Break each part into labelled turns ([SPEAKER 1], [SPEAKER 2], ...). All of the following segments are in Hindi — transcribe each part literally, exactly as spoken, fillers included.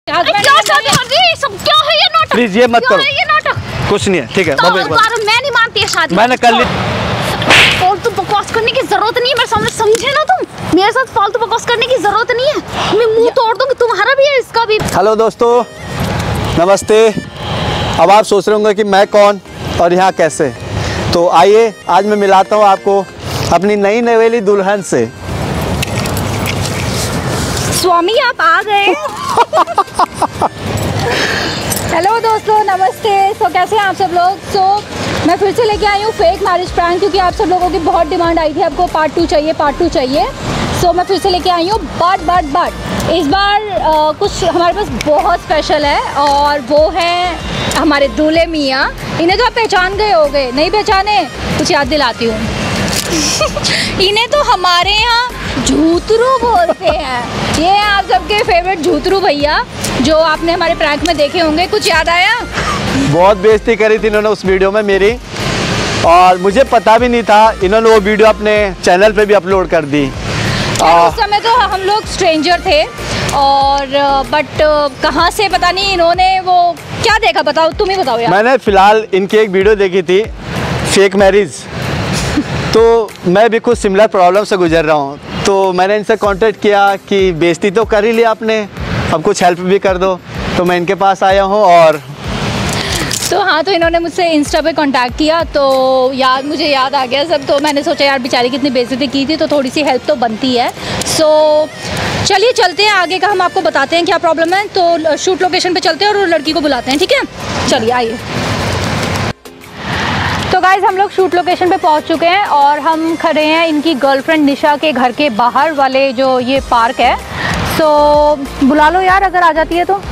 [SPEAKER 1] क्या शादी हो रही है? सब क्या है ये नाटक?
[SPEAKER 2] प्लीज ये मत करो।
[SPEAKER 1] ये नाटक
[SPEAKER 2] कुछ नहीं है, ठीक है।
[SPEAKER 1] तो मैं नहीं मानती है शादी।
[SPEAKER 2] मैंने कर ली।
[SPEAKER 1] फालतू बकवास करने की जरूरत नहीं है मेरे सामने, समझे ना तुम? मेरे साथ फालतू बकवास करने की जरूरत नहीं है। मैं मुंह तोड़ दूंगी, तुम्हारा भी है इसका भी।
[SPEAKER 2] हेलो दोस्तों, नमस्ते। अब आप सोच रहे होंगे कि मैं कौन और यहाँ कैसे, तो आइए आज मैं मिलाता हूँ आपको अपनी नई नवेली दुल्हन से।
[SPEAKER 1] स्वामी आप आ गए।
[SPEAKER 3] हेलो दोस्तों, नमस्ते। सो so, कैसे हैं आप सब लोग? सो so, मैं फिर से लेके आई हूँ फेक मैरिज प्रैंक, क्योंकि आप सब लोगों की बहुत डिमांड आई थी, आपको पार्ट टू चाहिए, पार्ट टू चाहिए। सो so, मैं फिर से लेके आई हूँ। बट बट बट इस बार आ, कुछ हमारे पास बहुत स्पेशल है, और वो है हमारे दूल्हे मियाँ। इन्हें तो आप पहचान गए होंगे, नहीं पहचाने कुछ याद दिलाती हूँ। इन्हें तो हमारे यहाँ झूतरू बोलते हैं। ये हैं आप सबके फेवरेट झूतरू भैया, जो आपने हमारे प्रैंक में देखे होंगे। कुछ याद आया?
[SPEAKER 2] बहुत बेइज्जती करी थी इन्होंने उस वीडियो में मेरी, और मुझे पता भी नहीं था। इन्होंने वो वीडियो अपने चैनल पे भी अपलोड कर दी।
[SPEAKER 3] उस समय तो हम लोग स्ट्रेंजर थे, और बट कहाँ से पता नहीं इन्होंने वो क्या देखा, बताओ, तुम ही बताओ यार।
[SPEAKER 2] मैंने फिलहाल इनकी एक वीडियो देखी थी, फेक मैरिज। तो मैं भी कुछ सिमिलर प्रॉब्लम से गुजर रहा हूँ, तो मैंने इनसे कांटेक्ट किया कि बेइज्जती तो कर ही लिया आपने, अब कुछ हेल्प भी कर दो। तो मैं इनके पास आया हूँ। और
[SPEAKER 3] तो हाँ, तो इन्होंने मुझसे इंस्टा पे कांटेक्ट किया, तो याद मुझे याद आ गया सब। तो मैंने सोचा यार बेचारी कितनी बेइज्जती की थी, तो थोड़ी सी हेल्प तो बनती है। सो चलिए चलते हैं आगे का, हम आपको बताते हैं क्या प्रॉब्लम है। तो शूट लोकेशन पे चलते हैं और लड़की को बुलाते हैं, ठीक है? चलिए आइए। तो गाइज़ हम लोग शूट लोकेशन पे पहुंच चुके हैं, और हम खड़े हैं इनकी गर्लफ्रेंड निशा के घर के बाहर वाले जो ये पार्क है। सो बुला लो यार, अगर आ जाती है तो।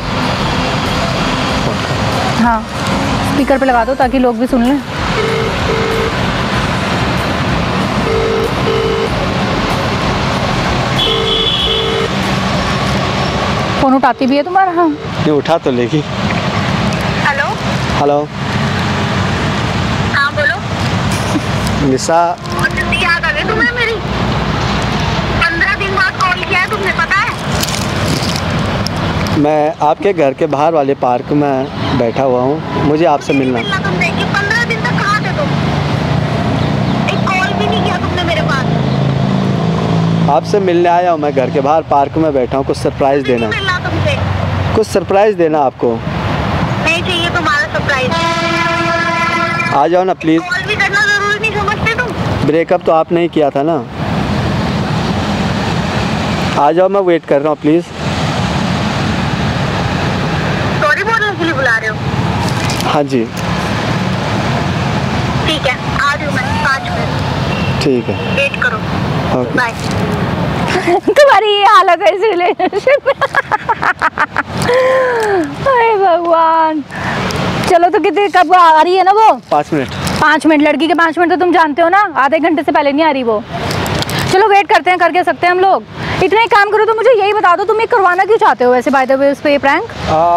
[SPEAKER 3] हाँ, स्पीकर पे लगा दो ताकि लोग भी सुन लें। फोन उठाती भी है तुम्हारा? हाँ,
[SPEAKER 2] ये उठा तो लेगी।
[SPEAKER 1] हेलो
[SPEAKER 2] हेलो
[SPEAKER 1] हाँ बोलो।
[SPEAKER 2] निशा,
[SPEAKER 1] बहुत जल्दी याद आ गई तुम्हें मेरी। पंद्रह दिन बाद कॉल किया है तुमने, पता है?
[SPEAKER 2] मैं आपके घर के बाहर वाले पार्क में बैठा हुआ हूँ, मुझे आपसे मिलना।
[SPEAKER 1] तुम देखिए, पंद्रह दिन तक कहाँ थे तुम? एक कॉल भी नहीं किया तुमने मेरे पास।
[SPEAKER 2] आपसे मिलने आया हूँ, मैं घर के बाहर पार्क में बैठा हूँ। कुछ सरप्राइज देना,
[SPEAKER 1] मिलना तुमसे।
[SPEAKER 2] कुछ सरप्राइज देना आपको।
[SPEAKER 1] नहीं चाहिए तुम्हारा सरप्राइज।
[SPEAKER 2] आ जाओ ना प्लीज़।
[SPEAKER 1] कॉल भी करना जरूरी नहीं समझते तुम?
[SPEAKER 2] ब्रेकअप तो आपने ही किया था ना। आ जाओ, मैं वेट कर रहा हूँ प्लीज़।
[SPEAKER 1] सॉरी बोलने के लिए बुला रहे हो?
[SPEAKER 2] हाँ जी
[SPEAKER 1] ठीक है, आ रही हूँ मैं पाँच मिनट।
[SPEAKER 2] ठीक है,
[SPEAKER 1] वेट करो।
[SPEAKER 2] ओके।
[SPEAKER 1] बाय।
[SPEAKER 3] तुम्हारी ये हालत है इस रिलेशनशिप में। अरे भगवान। चलो तो कितने कब आ रही है ना वो?
[SPEAKER 2] पाँच मिनट।
[SPEAKER 3] पाँच मिनट लड़की के पाँच मिनट तो तुम जानते हो ना, आधे घंटे से पहले नहीं आ रही वो। चलो वेट करते हैं, करके सकते हैं हम लोग। इतना ही काम करो तो मुझे यही बता दो, तुम ये करवाना क्यों चाहते हो वैसे बाय द वे उस पे ये प्रैंक?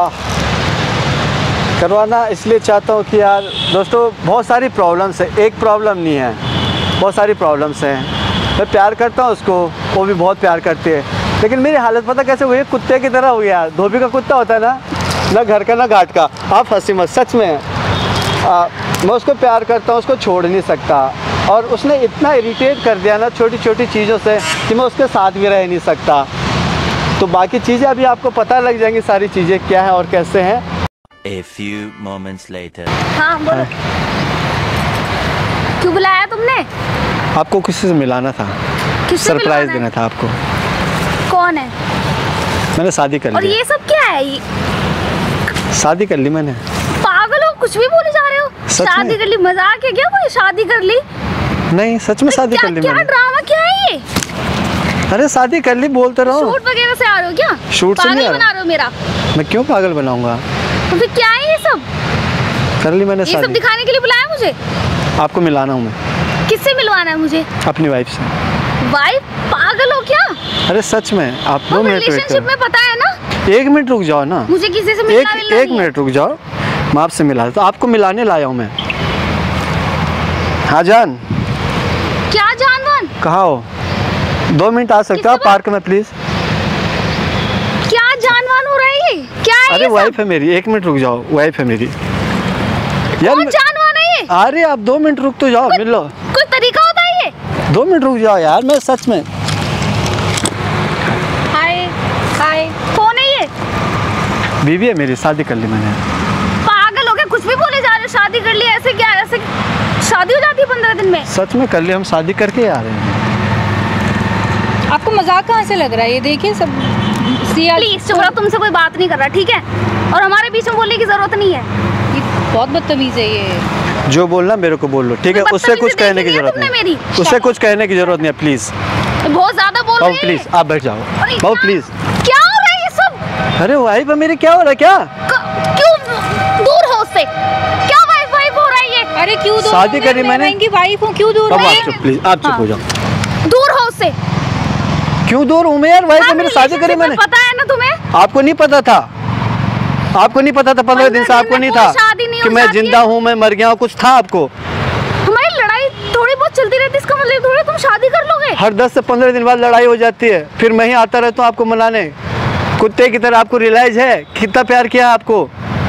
[SPEAKER 2] करवाना इसलिए चाहता हूँ कि यार दोस्तों, बहुत सारी प्रॉब्लम्स है, एक प्रॉब्लम नहीं है, बहुत सारी प्रॉब्लम्स हैं। मैं प्यार करता हूँ उसको, वो भी बहुत प्यार करती है, लेकिन मेरी हालत पता कैसे हुई है? कुत्ते की तरह हुई है। धोबी का कुत्ता होता है ना, ना घर का ना घाट का। आप हंसी मत, सच में आ, मैं उसको प्यार करता हूँ, उसको छोड़ नहीं सकता। और उसने इतना इरिटेट कर दिया ना छोटी छोटी चीज़ों से कि मैं उसके साथ भी रह नहीं सकता। तो बाकी चीज़ें अभी आपको पता लग जाएंगी, सारी चीज़ें क्या हैं और कैसे हैं।
[SPEAKER 4] A few moments later.
[SPEAKER 1] हाँ बोलो। क्यों बुलाया तुमने?
[SPEAKER 2] आपको किसी से मिलाना था, सरप्राइज देना था आपको।
[SPEAKER 1] कौन है?
[SPEAKER 2] मैंने शादी कर ली।
[SPEAKER 1] और ये सब क्या है? ये
[SPEAKER 2] शादी कर ली मैंने।
[SPEAKER 1] पागल हो, कुछ भी बोले जा रहे हो। शादी कर ली? मजाक है क्या? कोई शादी कर ली?
[SPEAKER 2] नहीं, सच में शादी कर ली
[SPEAKER 1] क्या
[SPEAKER 2] मैंने।
[SPEAKER 1] ड्रामा क्या है ये?
[SPEAKER 2] अरे शादी कर ली बोलते रहो।
[SPEAKER 1] शूट वगैरह से आ रहे हो क्या?
[SPEAKER 2] शूट से नहीं आ रहा।
[SPEAKER 1] पागल बना रहे हो मेरा।
[SPEAKER 2] मैं क्यों पागल बनाऊंगा?
[SPEAKER 1] तो फिर क्या है ये सब?
[SPEAKER 2] कर ली मैंने
[SPEAKER 1] ये
[SPEAKER 2] शादी।
[SPEAKER 1] सब दिखाने के लिए बुलाया मुझे?
[SPEAKER 2] आपको मिलाना हूँ मैं।
[SPEAKER 1] किससे मिलवाना है मुझे?
[SPEAKER 2] अपनी वाइफ से।
[SPEAKER 1] वाइफ? पागल हो क्या?
[SPEAKER 2] अरे सच में, आप दो मिनट वेट
[SPEAKER 1] रिलेशनशिप में पता है ना?
[SPEAKER 2] करो। एक मिनट रुक जाओ ना।
[SPEAKER 1] मुझे किसी से मिलना
[SPEAKER 2] एक एक मिनट रुक जाओ, मैं आपसे मिला तो आपको मिलाने लाया हूँ मैं। हाँ जान।
[SPEAKER 1] क्या जानवान?
[SPEAKER 2] कहाँ हो? दो मिनट आ सकते हो आप पार्क में प्लीज?
[SPEAKER 1] क्या जानवान हो रहा है ये? क्या है
[SPEAKER 2] अरे
[SPEAKER 1] ये सब?
[SPEAKER 2] वाइफ है मेरी, एक मिनट रुक जाओ, वाइफ है मेरी यार।
[SPEAKER 1] कौन जानवर है ये?
[SPEAKER 2] अरे आप दो मिनट रुक तो जाओ, मिल लो।
[SPEAKER 1] कोई तरीका होता है ये?
[SPEAKER 2] दो मिनट रुक जाओ यार, मैं सच में।
[SPEAKER 3] हाय हाय।
[SPEAKER 1] कौन है ये?
[SPEAKER 2] बीवी है मेरी, शादी कर ली मैंने।
[SPEAKER 1] पागल हो गए, कुछ भी बोले जा रहे हो। शादी कर ली ऐसे क्या? ऐसे शादी हो जाती है पंद्रह दिन में?
[SPEAKER 2] सच में कर ली, हम शादी करके आ रहे हैं।
[SPEAKER 3] आपको मजाक कहाँ से लग रहा है? ये देखिए सब सिया।
[SPEAKER 1] प्लीज चुप रहो, तुमसे कोई बात नहीं कर रहा, ठीक है? और हमारे बीच में बोलने की जरूरत नहीं है।
[SPEAKER 3] ये बहुत बदतमीज है ये।
[SPEAKER 2] जो बोलना मेरे को बोल लो, ठीक है? उससे कुछ
[SPEAKER 1] बदतमीजी
[SPEAKER 2] कहने की
[SPEAKER 1] देखी है
[SPEAKER 2] जरूरत
[SPEAKER 1] तुमने
[SPEAKER 2] नहीं,
[SPEAKER 1] मेरी?
[SPEAKER 2] उससे कुछ कहने की जरूरत नहीं है, प्लीज।
[SPEAKER 1] बहुत ज्यादा बोल
[SPEAKER 2] बाबू
[SPEAKER 1] रही है।
[SPEAKER 2] प्लीज आप बैठ जाओ,
[SPEAKER 1] अरे
[SPEAKER 2] बाबू
[SPEAKER 1] क्या-
[SPEAKER 2] प्लीज।
[SPEAKER 1] क्या हो रहा है ये सब?
[SPEAKER 2] अरे वाइफ है मेरी, क्या हो रहा है? क्या
[SPEAKER 1] क- क्यों दूर हो उससे? क्या वाइफ वाइफ हो रहा है ये?
[SPEAKER 3] अरे क्यों दूर?
[SPEAKER 2] शादी
[SPEAKER 3] हो गए?
[SPEAKER 2] करी
[SPEAKER 3] मैं
[SPEAKER 2] मैंने।
[SPEAKER 3] इनकी वाइफ हूँ, क्यों दूर?
[SPEAKER 2] बाबू
[SPEAKER 3] हो
[SPEAKER 2] आप
[SPEAKER 3] गए?
[SPEAKER 2] चुप, प्लीज आप चुप
[SPEAKER 3] हाँ।
[SPEAKER 2] हो जाओ।
[SPEAKER 1] दूर हो उससे।
[SPEAKER 2] क्यों दूर हूँ मैं यार? वाइफ है
[SPEAKER 1] हाँ,
[SPEAKER 2] मेरी, शादी करी
[SPEAKER 1] relationship में
[SPEAKER 2] मैंने।
[SPEAKER 1] पता है ना तुम्हें?
[SPEAKER 2] आपको नहीं पता था? आपको नहीं पता था? पंद्रह दिन से आपको नहीं था
[SPEAKER 1] शादी नहीं
[SPEAKER 2] कि
[SPEAKER 1] हो
[SPEAKER 2] मैं
[SPEAKER 1] जाती
[SPEAKER 2] जिंदा
[SPEAKER 1] है।
[SPEAKER 2] हूँ, मैं मर गया हूँ? कुछ था आपको?
[SPEAKER 1] हमारी लड़ाई थोड़ी बहुत चलती रहती है, इसका मतलब थोड़ी तुम शादी कर लोगे?
[SPEAKER 2] हर दस से पंद्रह दिन बाद लड़ाई हो जाती है, फिर मैं ही आता रहता हूँ आपको मनाने। कुत्ते की तरह आपको रियलाइज है कितना प्यार किया आपको?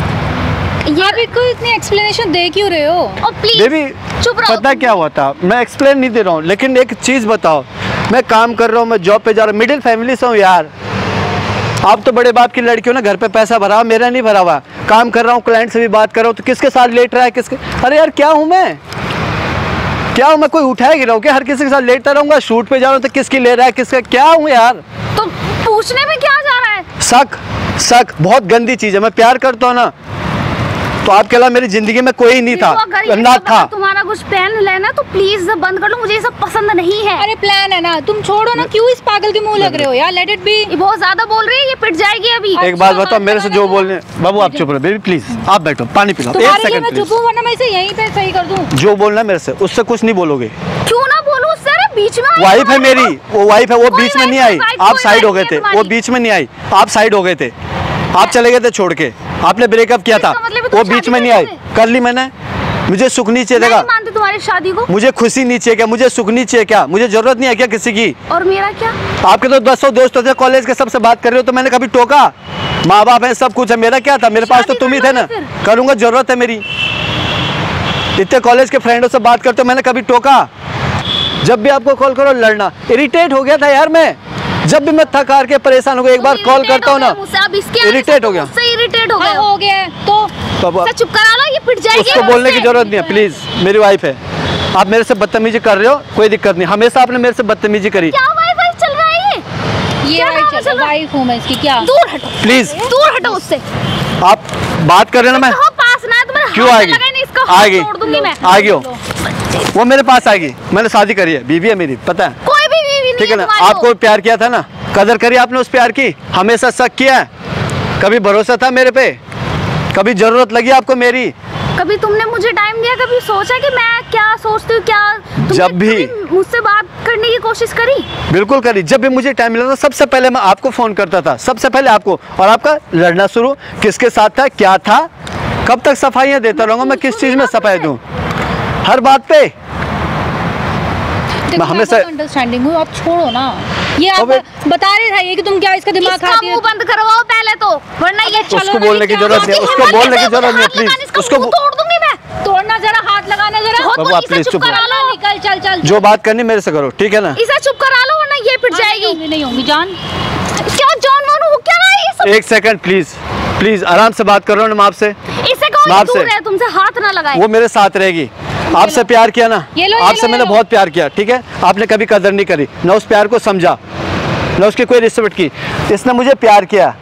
[SPEAKER 3] आप इनको इतनी एक्सप्लेनेशन दे क्यों रहे हो?
[SPEAKER 1] और प्लीज
[SPEAKER 2] बेबी
[SPEAKER 1] चुप रहो।
[SPEAKER 2] पता क्या हुआ था, मैं एक्सप्लेन नहीं दे रहा हूँ, लेकिन एक चीज़ बताओ, मैं काम कर रहा हूँ, मैं जॉब पे जा रहा हूँ, मिडिल फैमिली से हूँ यार। आप तो बड़े बाप की लड़की हो ना, घर पे पैसा भरा हुआ, मेरा नहीं भरा हुआ। काम कर रहा हूँ, क्लाइंट से भी बात कर रहा हूँ, तो किसके साथ लेट रहा है? किसके? अरे यार क्या हूँ मैं? क्या हूँ मैं? कोई उठाए गिरा हूँ क्या? हर किसी के साथ लेटता रहूँगा? शूट पे जा रहा हूँ तो किसकी ले रहा है, किसका? क्या हूँ यार?
[SPEAKER 1] तो पूछने में क्या जा रहा है?
[SPEAKER 2] शक, शक बहुत गंदी चीज़ है। मैं प्यार करता हूँ ना, तो आपके अलावा मेरी जिंदगी में कोई नहीं था,
[SPEAKER 1] देखो, अगर ये
[SPEAKER 2] ना
[SPEAKER 1] सब
[SPEAKER 2] था।
[SPEAKER 1] अगर तुम्हारा कुछ प्लान लेना तो प्लीज बंद कर लो, मुझे ये सब पसंद नहीं है।
[SPEAKER 3] अरे प्लान है ना, तुम छोड़ो ना, क्यों इस पागल के मुंह लग रहे हो यार? Let it be.
[SPEAKER 1] ये बहुत ज्यादा बोल रही है, ये पिट जाएगी अभी।
[SPEAKER 2] एक बात बताओ, मेरे से जो बोलने, बाबू आप चुप रहो, बेबी प्लीज आप बैठो, पानी पिलाओ, एक
[SPEAKER 3] तुम्हारे लिए
[SPEAKER 2] सेकंड
[SPEAKER 3] मैं
[SPEAKER 2] प्लीज।
[SPEAKER 3] चुप हूँ, वरना मैं इसे यहीं पे सही कर दूँ।
[SPEAKER 2] जो बोलना मेरे से, उससे कुछ नहीं बोलोगे।
[SPEAKER 1] क्यों ना बोलूं उससे? अरे बीच में आई
[SPEAKER 2] वाइफ है
[SPEAKER 1] तुम्हारी
[SPEAKER 2] मेरी,
[SPEAKER 1] तो।
[SPEAKER 2] वो वाइफ है, वो
[SPEAKER 1] कोई
[SPEAKER 2] बीच में
[SPEAKER 1] wife
[SPEAKER 2] नहीं
[SPEAKER 1] नहीं,
[SPEAKER 2] आई,
[SPEAKER 1] wife
[SPEAKER 2] आप
[SPEAKER 1] कोई
[SPEAKER 2] साइड
[SPEAKER 1] wife
[SPEAKER 2] हो गए
[SPEAKER 1] नहीं
[SPEAKER 2] थे।
[SPEAKER 1] है
[SPEAKER 2] वो
[SPEAKER 1] तुम्हारी।
[SPEAKER 2] बीच में नहीं आई, आप साइड हो गए थे, आप चले गए थे छोड़ के, आपने ब्रेकअप किया था,
[SPEAKER 1] इसका मतलब है तुम
[SPEAKER 2] वो बीच
[SPEAKER 1] शादी
[SPEAKER 2] में नहीं
[SPEAKER 1] कर
[SPEAKER 2] आई।
[SPEAKER 1] लोगे?
[SPEAKER 2] कर ली मैंने, मुझे सुख नहीं चाहिए
[SPEAKER 1] मैं
[SPEAKER 2] था?
[SPEAKER 1] नहीं मानती तुम्हारी शादी को।
[SPEAKER 2] मुझे खुशी नहीं चाहिए क्या? मुझे सुख नहीं चाहिए क्या? मुझे जरूरत नहीं है क्या किसी की?
[SPEAKER 1] और मेरा क्या?
[SPEAKER 2] आपके तो दस सौ दोस्त थे कॉलेज के, सबसे बात कर रहे हो तो मैंने कभी टोका? माँ बाप है, सब कुछ है, मेरा क्या था? मेरे पास तो
[SPEAKER 1] शादी
[SPEAKER 2] तुम ही
[SPEAKER 1] कर
[SPEAKER 2] थे ना।
[SPEAKER 1] लोगे फिर?
[SPEAKER 2] करूँगा, जरूरत है मेरी। इतने कॉलेज के फ्रेंडों से बात करते हो, मैंने कभी टोका? जब भी आपको कॉल करो लड़ना, इरिटेट हो गया था यार मैं। जब भी मैं थक हार के परेशान हो गया, एक बार
[SPEAKER 1] तुम
[SPEAKER 2] कॉल
[SPEAKER 1] irritate
[SPEAKER 2] करता हूँ
[SPEAKER 1] हो
[SPEAKER 2] ना,
[SPEAKER 1] गए मुझसे, अब इसके आगे
[SPEAKER 2] irritate
[SPEAKER 1] से
[SPEAKER 2] हो गया।
[SPEAKER 1] मुझसे irritate हो
[SPEAKER 3] हाँ
[SPEAKER 1] गए हो।
[SPEAKER 3] हो गया है तो
[SPEAKER 2] तो अब
[SPEAKER 1] इससे चुप करा लो, ये पिट जाएगी।
[SPEAKER 2] उसको
[SPEAKER 1] अब
[SPEAKER 2] बोलने की
[SPEAKER 1] उससे।
[SPEAKER 2] जरूरत नहीं है, प्लीज। मेरी वाइफ है, आप मेरे से बदतमीजी कर रहे हो, कोई दिक्कत नहीं। हमेशा आपने मेरे से बदतमीजी करी,
[SPEAKER 1] क्या वाई वाई चल रहा है ये?
[SPEAKER 3] ये
[SPEAKER 1] क्या
[SPEAKER 3] वाइफ
[SPEAKER 1] काम
[SPEAKER 3] चल
[SPEAKER 1] चल रहा है?
[SPEAKER 3] वाइफ हूँ मैं इसकी। क्या
[SPEAKER 1] दूर हटो,
[SPEAKER 2] प्लीज।
[SPEAKER 1] दूर हटो उससे।
[SPEAKER 2] आप बात कर रहे हो ना, मैं
[SPEAKER 1] कहाँ पास ना है तुम्हारे?
[SPEAKER 2] क्यों
[SPEAKER 1] हाथ
[SPEAKER 2] आएगी?
[SPEAKER 1] लगाए नहीं, इसका हाथ
[SPEAKER 2] आएगी।
[SPEAKER 1] तोड़ दूंगी मैं।
[SPEAKER 2] आएगी हो, वो मेरे पास आएगी। मैंने शादी करी है, बीवी है मेरी, पता है?
[SPEAKER 1] कोई भी बीवी नहीं
[SPEAKER 2] ठीक है ना?
[SPEAKER 1] तुम्हारी
[SPEAKER 2] आपको
[SPEAKER 1] वो।
[SPEAKER 2] प्यार किया था ना, कदर करी आपने उस प्यार की, हमेशा शक किया है, कभी भरोसा था मेरे पे? कभी जरूरत लगी आपको मेरी?
[SPEAKER 1] कभी तुमने मुझे टाइम दिया? कभी सोचा कि मैं क्या सोचती हूँ? क्या तुमने
[SPEAKER 2] जब भी-
[SPEAKER 1] कभी मुझसे बात करने की कोशिश करी?
[SPEAKER 2] बिल्कुल करी। जब भी मुझे टाइम मिला था, सबसे पहले मैं आपको फोन करता था, सबसे पहले आपको। और आपका लड़ना शुरू किसके साथ था, क्या था? कब तक सफाइयाँ देता रहूँगा मैं? किस चीज़ में सफाई दूँ? हर बात पे
[SPEAKER 3] देखो, मैं
[SPEAKER 2] हमेशा-
[SPEAKER 3] बहुत अंडरस्टैंडिंग हूँ, आप छोड़ो ना। ये आप
[SPEAKER 2] अबे-
[SPEAKER 3] बता रहे थे ये कि तुम क्या इसका दिमाग
[SPEAKER 1] इसका
[SPEAKER 3] खाती
[SPEAKER 1] मुंह
[SPEAKER 3] हो।
[SPEAKER 1] बंद करवाओ पहले तो, वरना ये
[SPEAKER 3] चलो
[SPEAKER 2] उसको
[SPEAKER 3] ना,
[SPEAKER 2] बोलने
[SPEAKER 3] ये
[SPEAKER 2] की
[SPEAKER 3] क्या
[SPEAKER 2] जरूरत
[SPEAKER 3] बात
[SPEAKER 2] नहीं है,
[SPEAKER 3] है?
[SPEAKER 2] उसको
[SPEAKER 1] हिम्मत
[SPEAKER 2] बोलने
[SPEAKER 1] कैसे
[SPEAKER 2] की जरूरत नहीं है,
[SPEAKER 1] हाथ लगाने,
[SPEAKER 2] प्लीज।
[SPEAKER 1] इसका
[SPEAKER 2] उसको
[SPEAKER 1] मुंह
[SPEAKER 2] बो-
[SPEAKER 1] तोड़ दूंगी मैं।
[SPEAKER 3] तोड़ना जरा, हाथ लगाना जरा।
[SPEAKER 1] बहुत
[SPEAKER 2] बाबू,
[SPEAKER 1] बुरी
[SPEAKER 2] आप
[SPEAKER 1] से
[SPEAKER 2] प्लीज
[SPEAKER 1] चुप
[SPEAKER 2] चुप
[SPEAKER 1] करा लो।
[SPEAKER 3] निकल, चल चल।
[SPEAKER 2] जो बात करनी मेरे से करो, ठीक है ना?
[SPEAKER 1] इसे चुप करा लो, वरना ये पिट
[SPEAKER 3] हाँ, नहीं
[SPEAKER 1] जाएगी।
[SPEAKER 3] होंगी, नहीं होंगी जान।
[SPEAKER 1] क्या जॉन वॉन हो क्या रहा है ये सब?
[SPEAKER 2] एक सेकंड प्लीज, प्लीज आराम से बात कर रहा हूँ ना मैं आपसे।
[SPEAKER 1] इससे कहो
[SPEAKER 2] मैं
[SPEAKER 1] ये
[SPEAKER 2] आपसे-
[SPEAKER 1] दूर रहे, तुमसे हाथ ना लगाए।
[SPEAKER 2] वो मेरे साथ रहेगी। आपसे प्यार किया ना,
[SPEAKER 3] ये लो, ये
[SPEAKER 2] आपसे
[SPEAKER 3] लो, ये
[SPEAKER 2] मैंने
[SPEAKER 3] लो।
[SPEAKER 2] बहुत प्यार किया, ठीक है? आपने कभी कदर नहीं करी, ना उस प्यार को समझा, ना उसकी कोई रिस्पेक्ट की। इसने मुझे प्यार किया,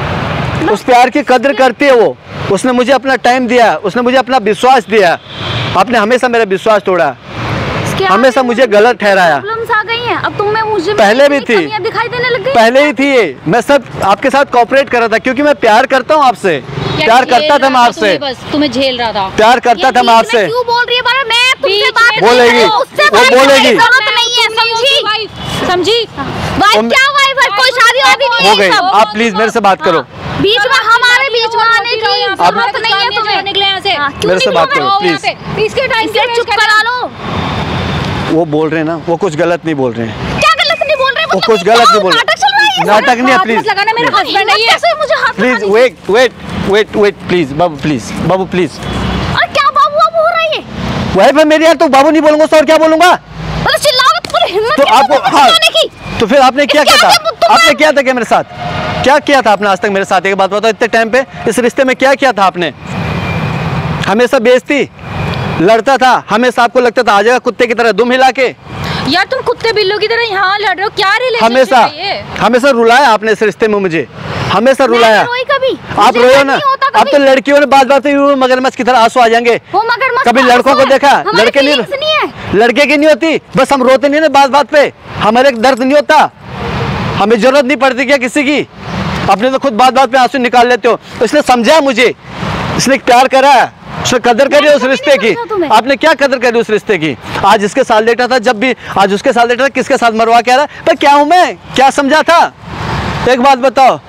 [SPEAKER 2] उस प्यार की कदर करती है वो। उसने मुझे अपना टाइम दिया, उसने मुझे अपना विश्वास दिया। आपने हमेशा मेरा विश्वास तोड़ा,
[SPEAKER 1] इसके
[SPEAKER 2] हमेशा
[SPEAKER 1] आगे
[SPEAKER 2] मुझे गलत ठहराया।
[SPEAKER 1] प्रॉब्लम्स आ गई हैं। अब तुम में मुझे
[SPEAKER 2] पहले भी
[SPEAKER 1] इतनी
[SPEAKER 2] थी।
[SPEAKER 1] कमियां दिखाई देने लग गई।
[SPEAKER 2] पहले ही थी ये, मैं सब आपके साथ कोऑपरेट कर रहा था, क्योंकि मैं प्यार करता हूँ आपसे, प्यार
[SPEAKER 3] झेल
[SPEAKER 2] करता था
[SPEAKER 3] रहा
[SPEAKER 2] मैं आपसे,
[SPEAKER 3] तुम्हें, बस तुम्हें झेल रहा था।
[SPEAKER 2] प्यार करता
[SPEAKER 1] ये
[SPEAKER 2] था मैं
[SPEAKER 1] बीच
[SPEAKER 2] आपसे।
[SPEAKER 1] में क्यों बोल रही है बार? मैं तुमसे
[SPEAKER 3] बीच
[SPEAKER 1] बात
[SPEAKER 3] में
[SPEAKER 1] नहीं
[SPEAKER 2] बोलेगी,
[SPEAKER 1] कर रही हूँ, उससे
[SPEAKER 2] वो
[SPEAKER 1] बात करने की
[SPEAKER 2] बोलेगी।
[SPEAKER 1] जरूरत नहीं है,
[SPEAKER 3] तुम नहीं हो
[SPEAKER 1] समझी?
[SPEAKER 3] उसकी वाइफ, समझी?
[SPEAKER 1] वाइफ
[SPEAKER 2] वो-
[SPEAKER 1] क्या वाइफ है? कोई शादी वादी नहीं
[SPEAKER 2] हो
[SPEAKER 1] है
[SPEAKER 2] गई,
[SPEAKER 1] ये सब।
[SPEAKER 2] आप प्लीज मेरे से बात करो।
[SPEAKER 1] बीच में हमारे बीच में आने की जरूरत नहीं है तुम्हें।
[SPEAKER 3] निकले यहाँ से।
[SPEAKER 1] हाँ, क्यों
[SPEAKER 2] मेरे से
[SPEAKER 1] निकलो
[SPEAKER 2] बात
[SPEAKER 1] मैं?
[SPEAKER 2] करो,
[SPEAKER 3] आओ
[SPEAKER 2] प्लीज।
[SPEAKER 3] यहाँ पे। इसके टाइम
[SPEAKER 1] इसे चुप करा लो।
[SPEAKER 2] वो बोल रहे हैं ना, वो कुछ गलत नहीं बोल रहे हैं,
[SPEAKER 1] क्या गलत नहीं बोल रहे?
[SPEAKER 2] वो
[SPEAKER 1] मतलब
[SPEAKER 2] कुछ
[SPEAKER 1] क्या
[SPEAKER 2] गलत नहीं बोल रहे।
[SPEAKER 1] नाटक चल रहा है ये
[SPEAKER 2] नाटक नहीं है,
[SPEAKER 3] हाथ
[SPEAKER 2] प्लीज
[SPEAKER 3] मत लगाना, मेरा हस्बैंड है ये।
[SPEAKER 1] कैसे मुझे हाथ
[SPEAKER 2] प्लीज
[SPEAKER 1] लगाने-
[SPEAKER 2] wait wait wait wait please बाबू प्लीज बाबू प्लीज।
[SPEAKER 1] अरे क्या बाबू बाबू हो रहा है ये?
[SPEAKER 2] वाइफ है मेरी यार, तो बाबू नहीं बोलूंगा तो और क्या बोलूंगा?
[SPEAKER 1] मतलब चिल्लाओ तो पूरी हिम्मत
[SPEAKER 2] तो
[SPEAKER 1] कैसे
[SPEAKER 2] आपको
[SPEAKER 1] होती है
[SPEAKER 2] हाँ
[SPEAKER 1] चिल्लाने की?
[SPEAKER 2] तो फिर आपने क्या
[SPEAKER 1] क्या
[SPEAKER 2] किया
[SPEAKER 1] क्या
[SPEAKER 2] था?
[SPEAKER 1] तुम-
[SPEAKER 2] आपने क्या था क्या मेरे साथ? क्या किया था आपने आज तक मेरे साथ? एक बात बताओ, इतने टाइम पे इस रिश्ते में क्या किया था आपने? हमेशा बेइज्जती, लड़ता था हमेशा, आपको लगता था आ जाएगा कुत्ते की तरह दुम हिला के।
[SPEAKER 3] यार तुम कुत्ते बिल्लों की तरह यहाँ लड़ रहे हो, क्या रिलेशनशिप
[SPEAKER 2] हमेशा
[SPEAKER 3] है ये?
[SPEAKER 2] हमेशा रुलाया आपने इस रिश्ते में मुझे, हमेशा रुलाया।
[SPEAKER 1] रोई कभी?
[SPEAKER 2] आप
[SPEAKER 1] मुझे
[SPEAKER 2] रोयो
[SPEAKER 1] डर
[SPEAKER 2] ना,
[SPEAKER 1] नहीं होता
[SPEAKER 2] आप
[SPEAKER 1] कभी?
[SPEAKER 2] तो लड़कियों ने बात बात में मगरमच्छ की तरह आंसू आ जाएंगे।
[SPEAKER 1] वो मगरमच्छ
[SPEAKER 2] कभी
[SPEAKER 1] का
[SPEAKER 2] लड़कों
[SPEAKER 1] आंसू
[SPEAKER 2] को
[SPEAKER 1] है।
[SPEAKER 2] देखा?
[SPEAKER 1] हमारी
[SPEAKER 2] लड़के नहीं,
[SPEAKER 1] feelings नहीं है।
[SPEAKER 2] लड़के की नहीं होती, बस हम रोते नहीं ना बात बात पे, हमारे दर्द नहीं होता, हमें जरूरत नहीं पड़ती क्या किसी की? अपने तो खुद बात बात पे आंसू निकाल लेते हो। इसलिए समझा मुझे, इसलिए प्यार करा है, उसने कदर करी उस
[SPEAKER 1] कभी
[SPEAKER 2] रिश्ते
[SPEAKER 1] नहीं
[SPEAKER 2] की।
[SPEAKER 1] समझा तुम्हें।
[SPEAKER 2] आपने क्या कदर करी उस रिश्ते की? आज इसके साथ लेटा था, जब भी आज उसके साथ लेटा था, किसके साथ मरवा के आ रहा है? पर क्या हूं मैं, क्या समझा था? एक बात बताओ,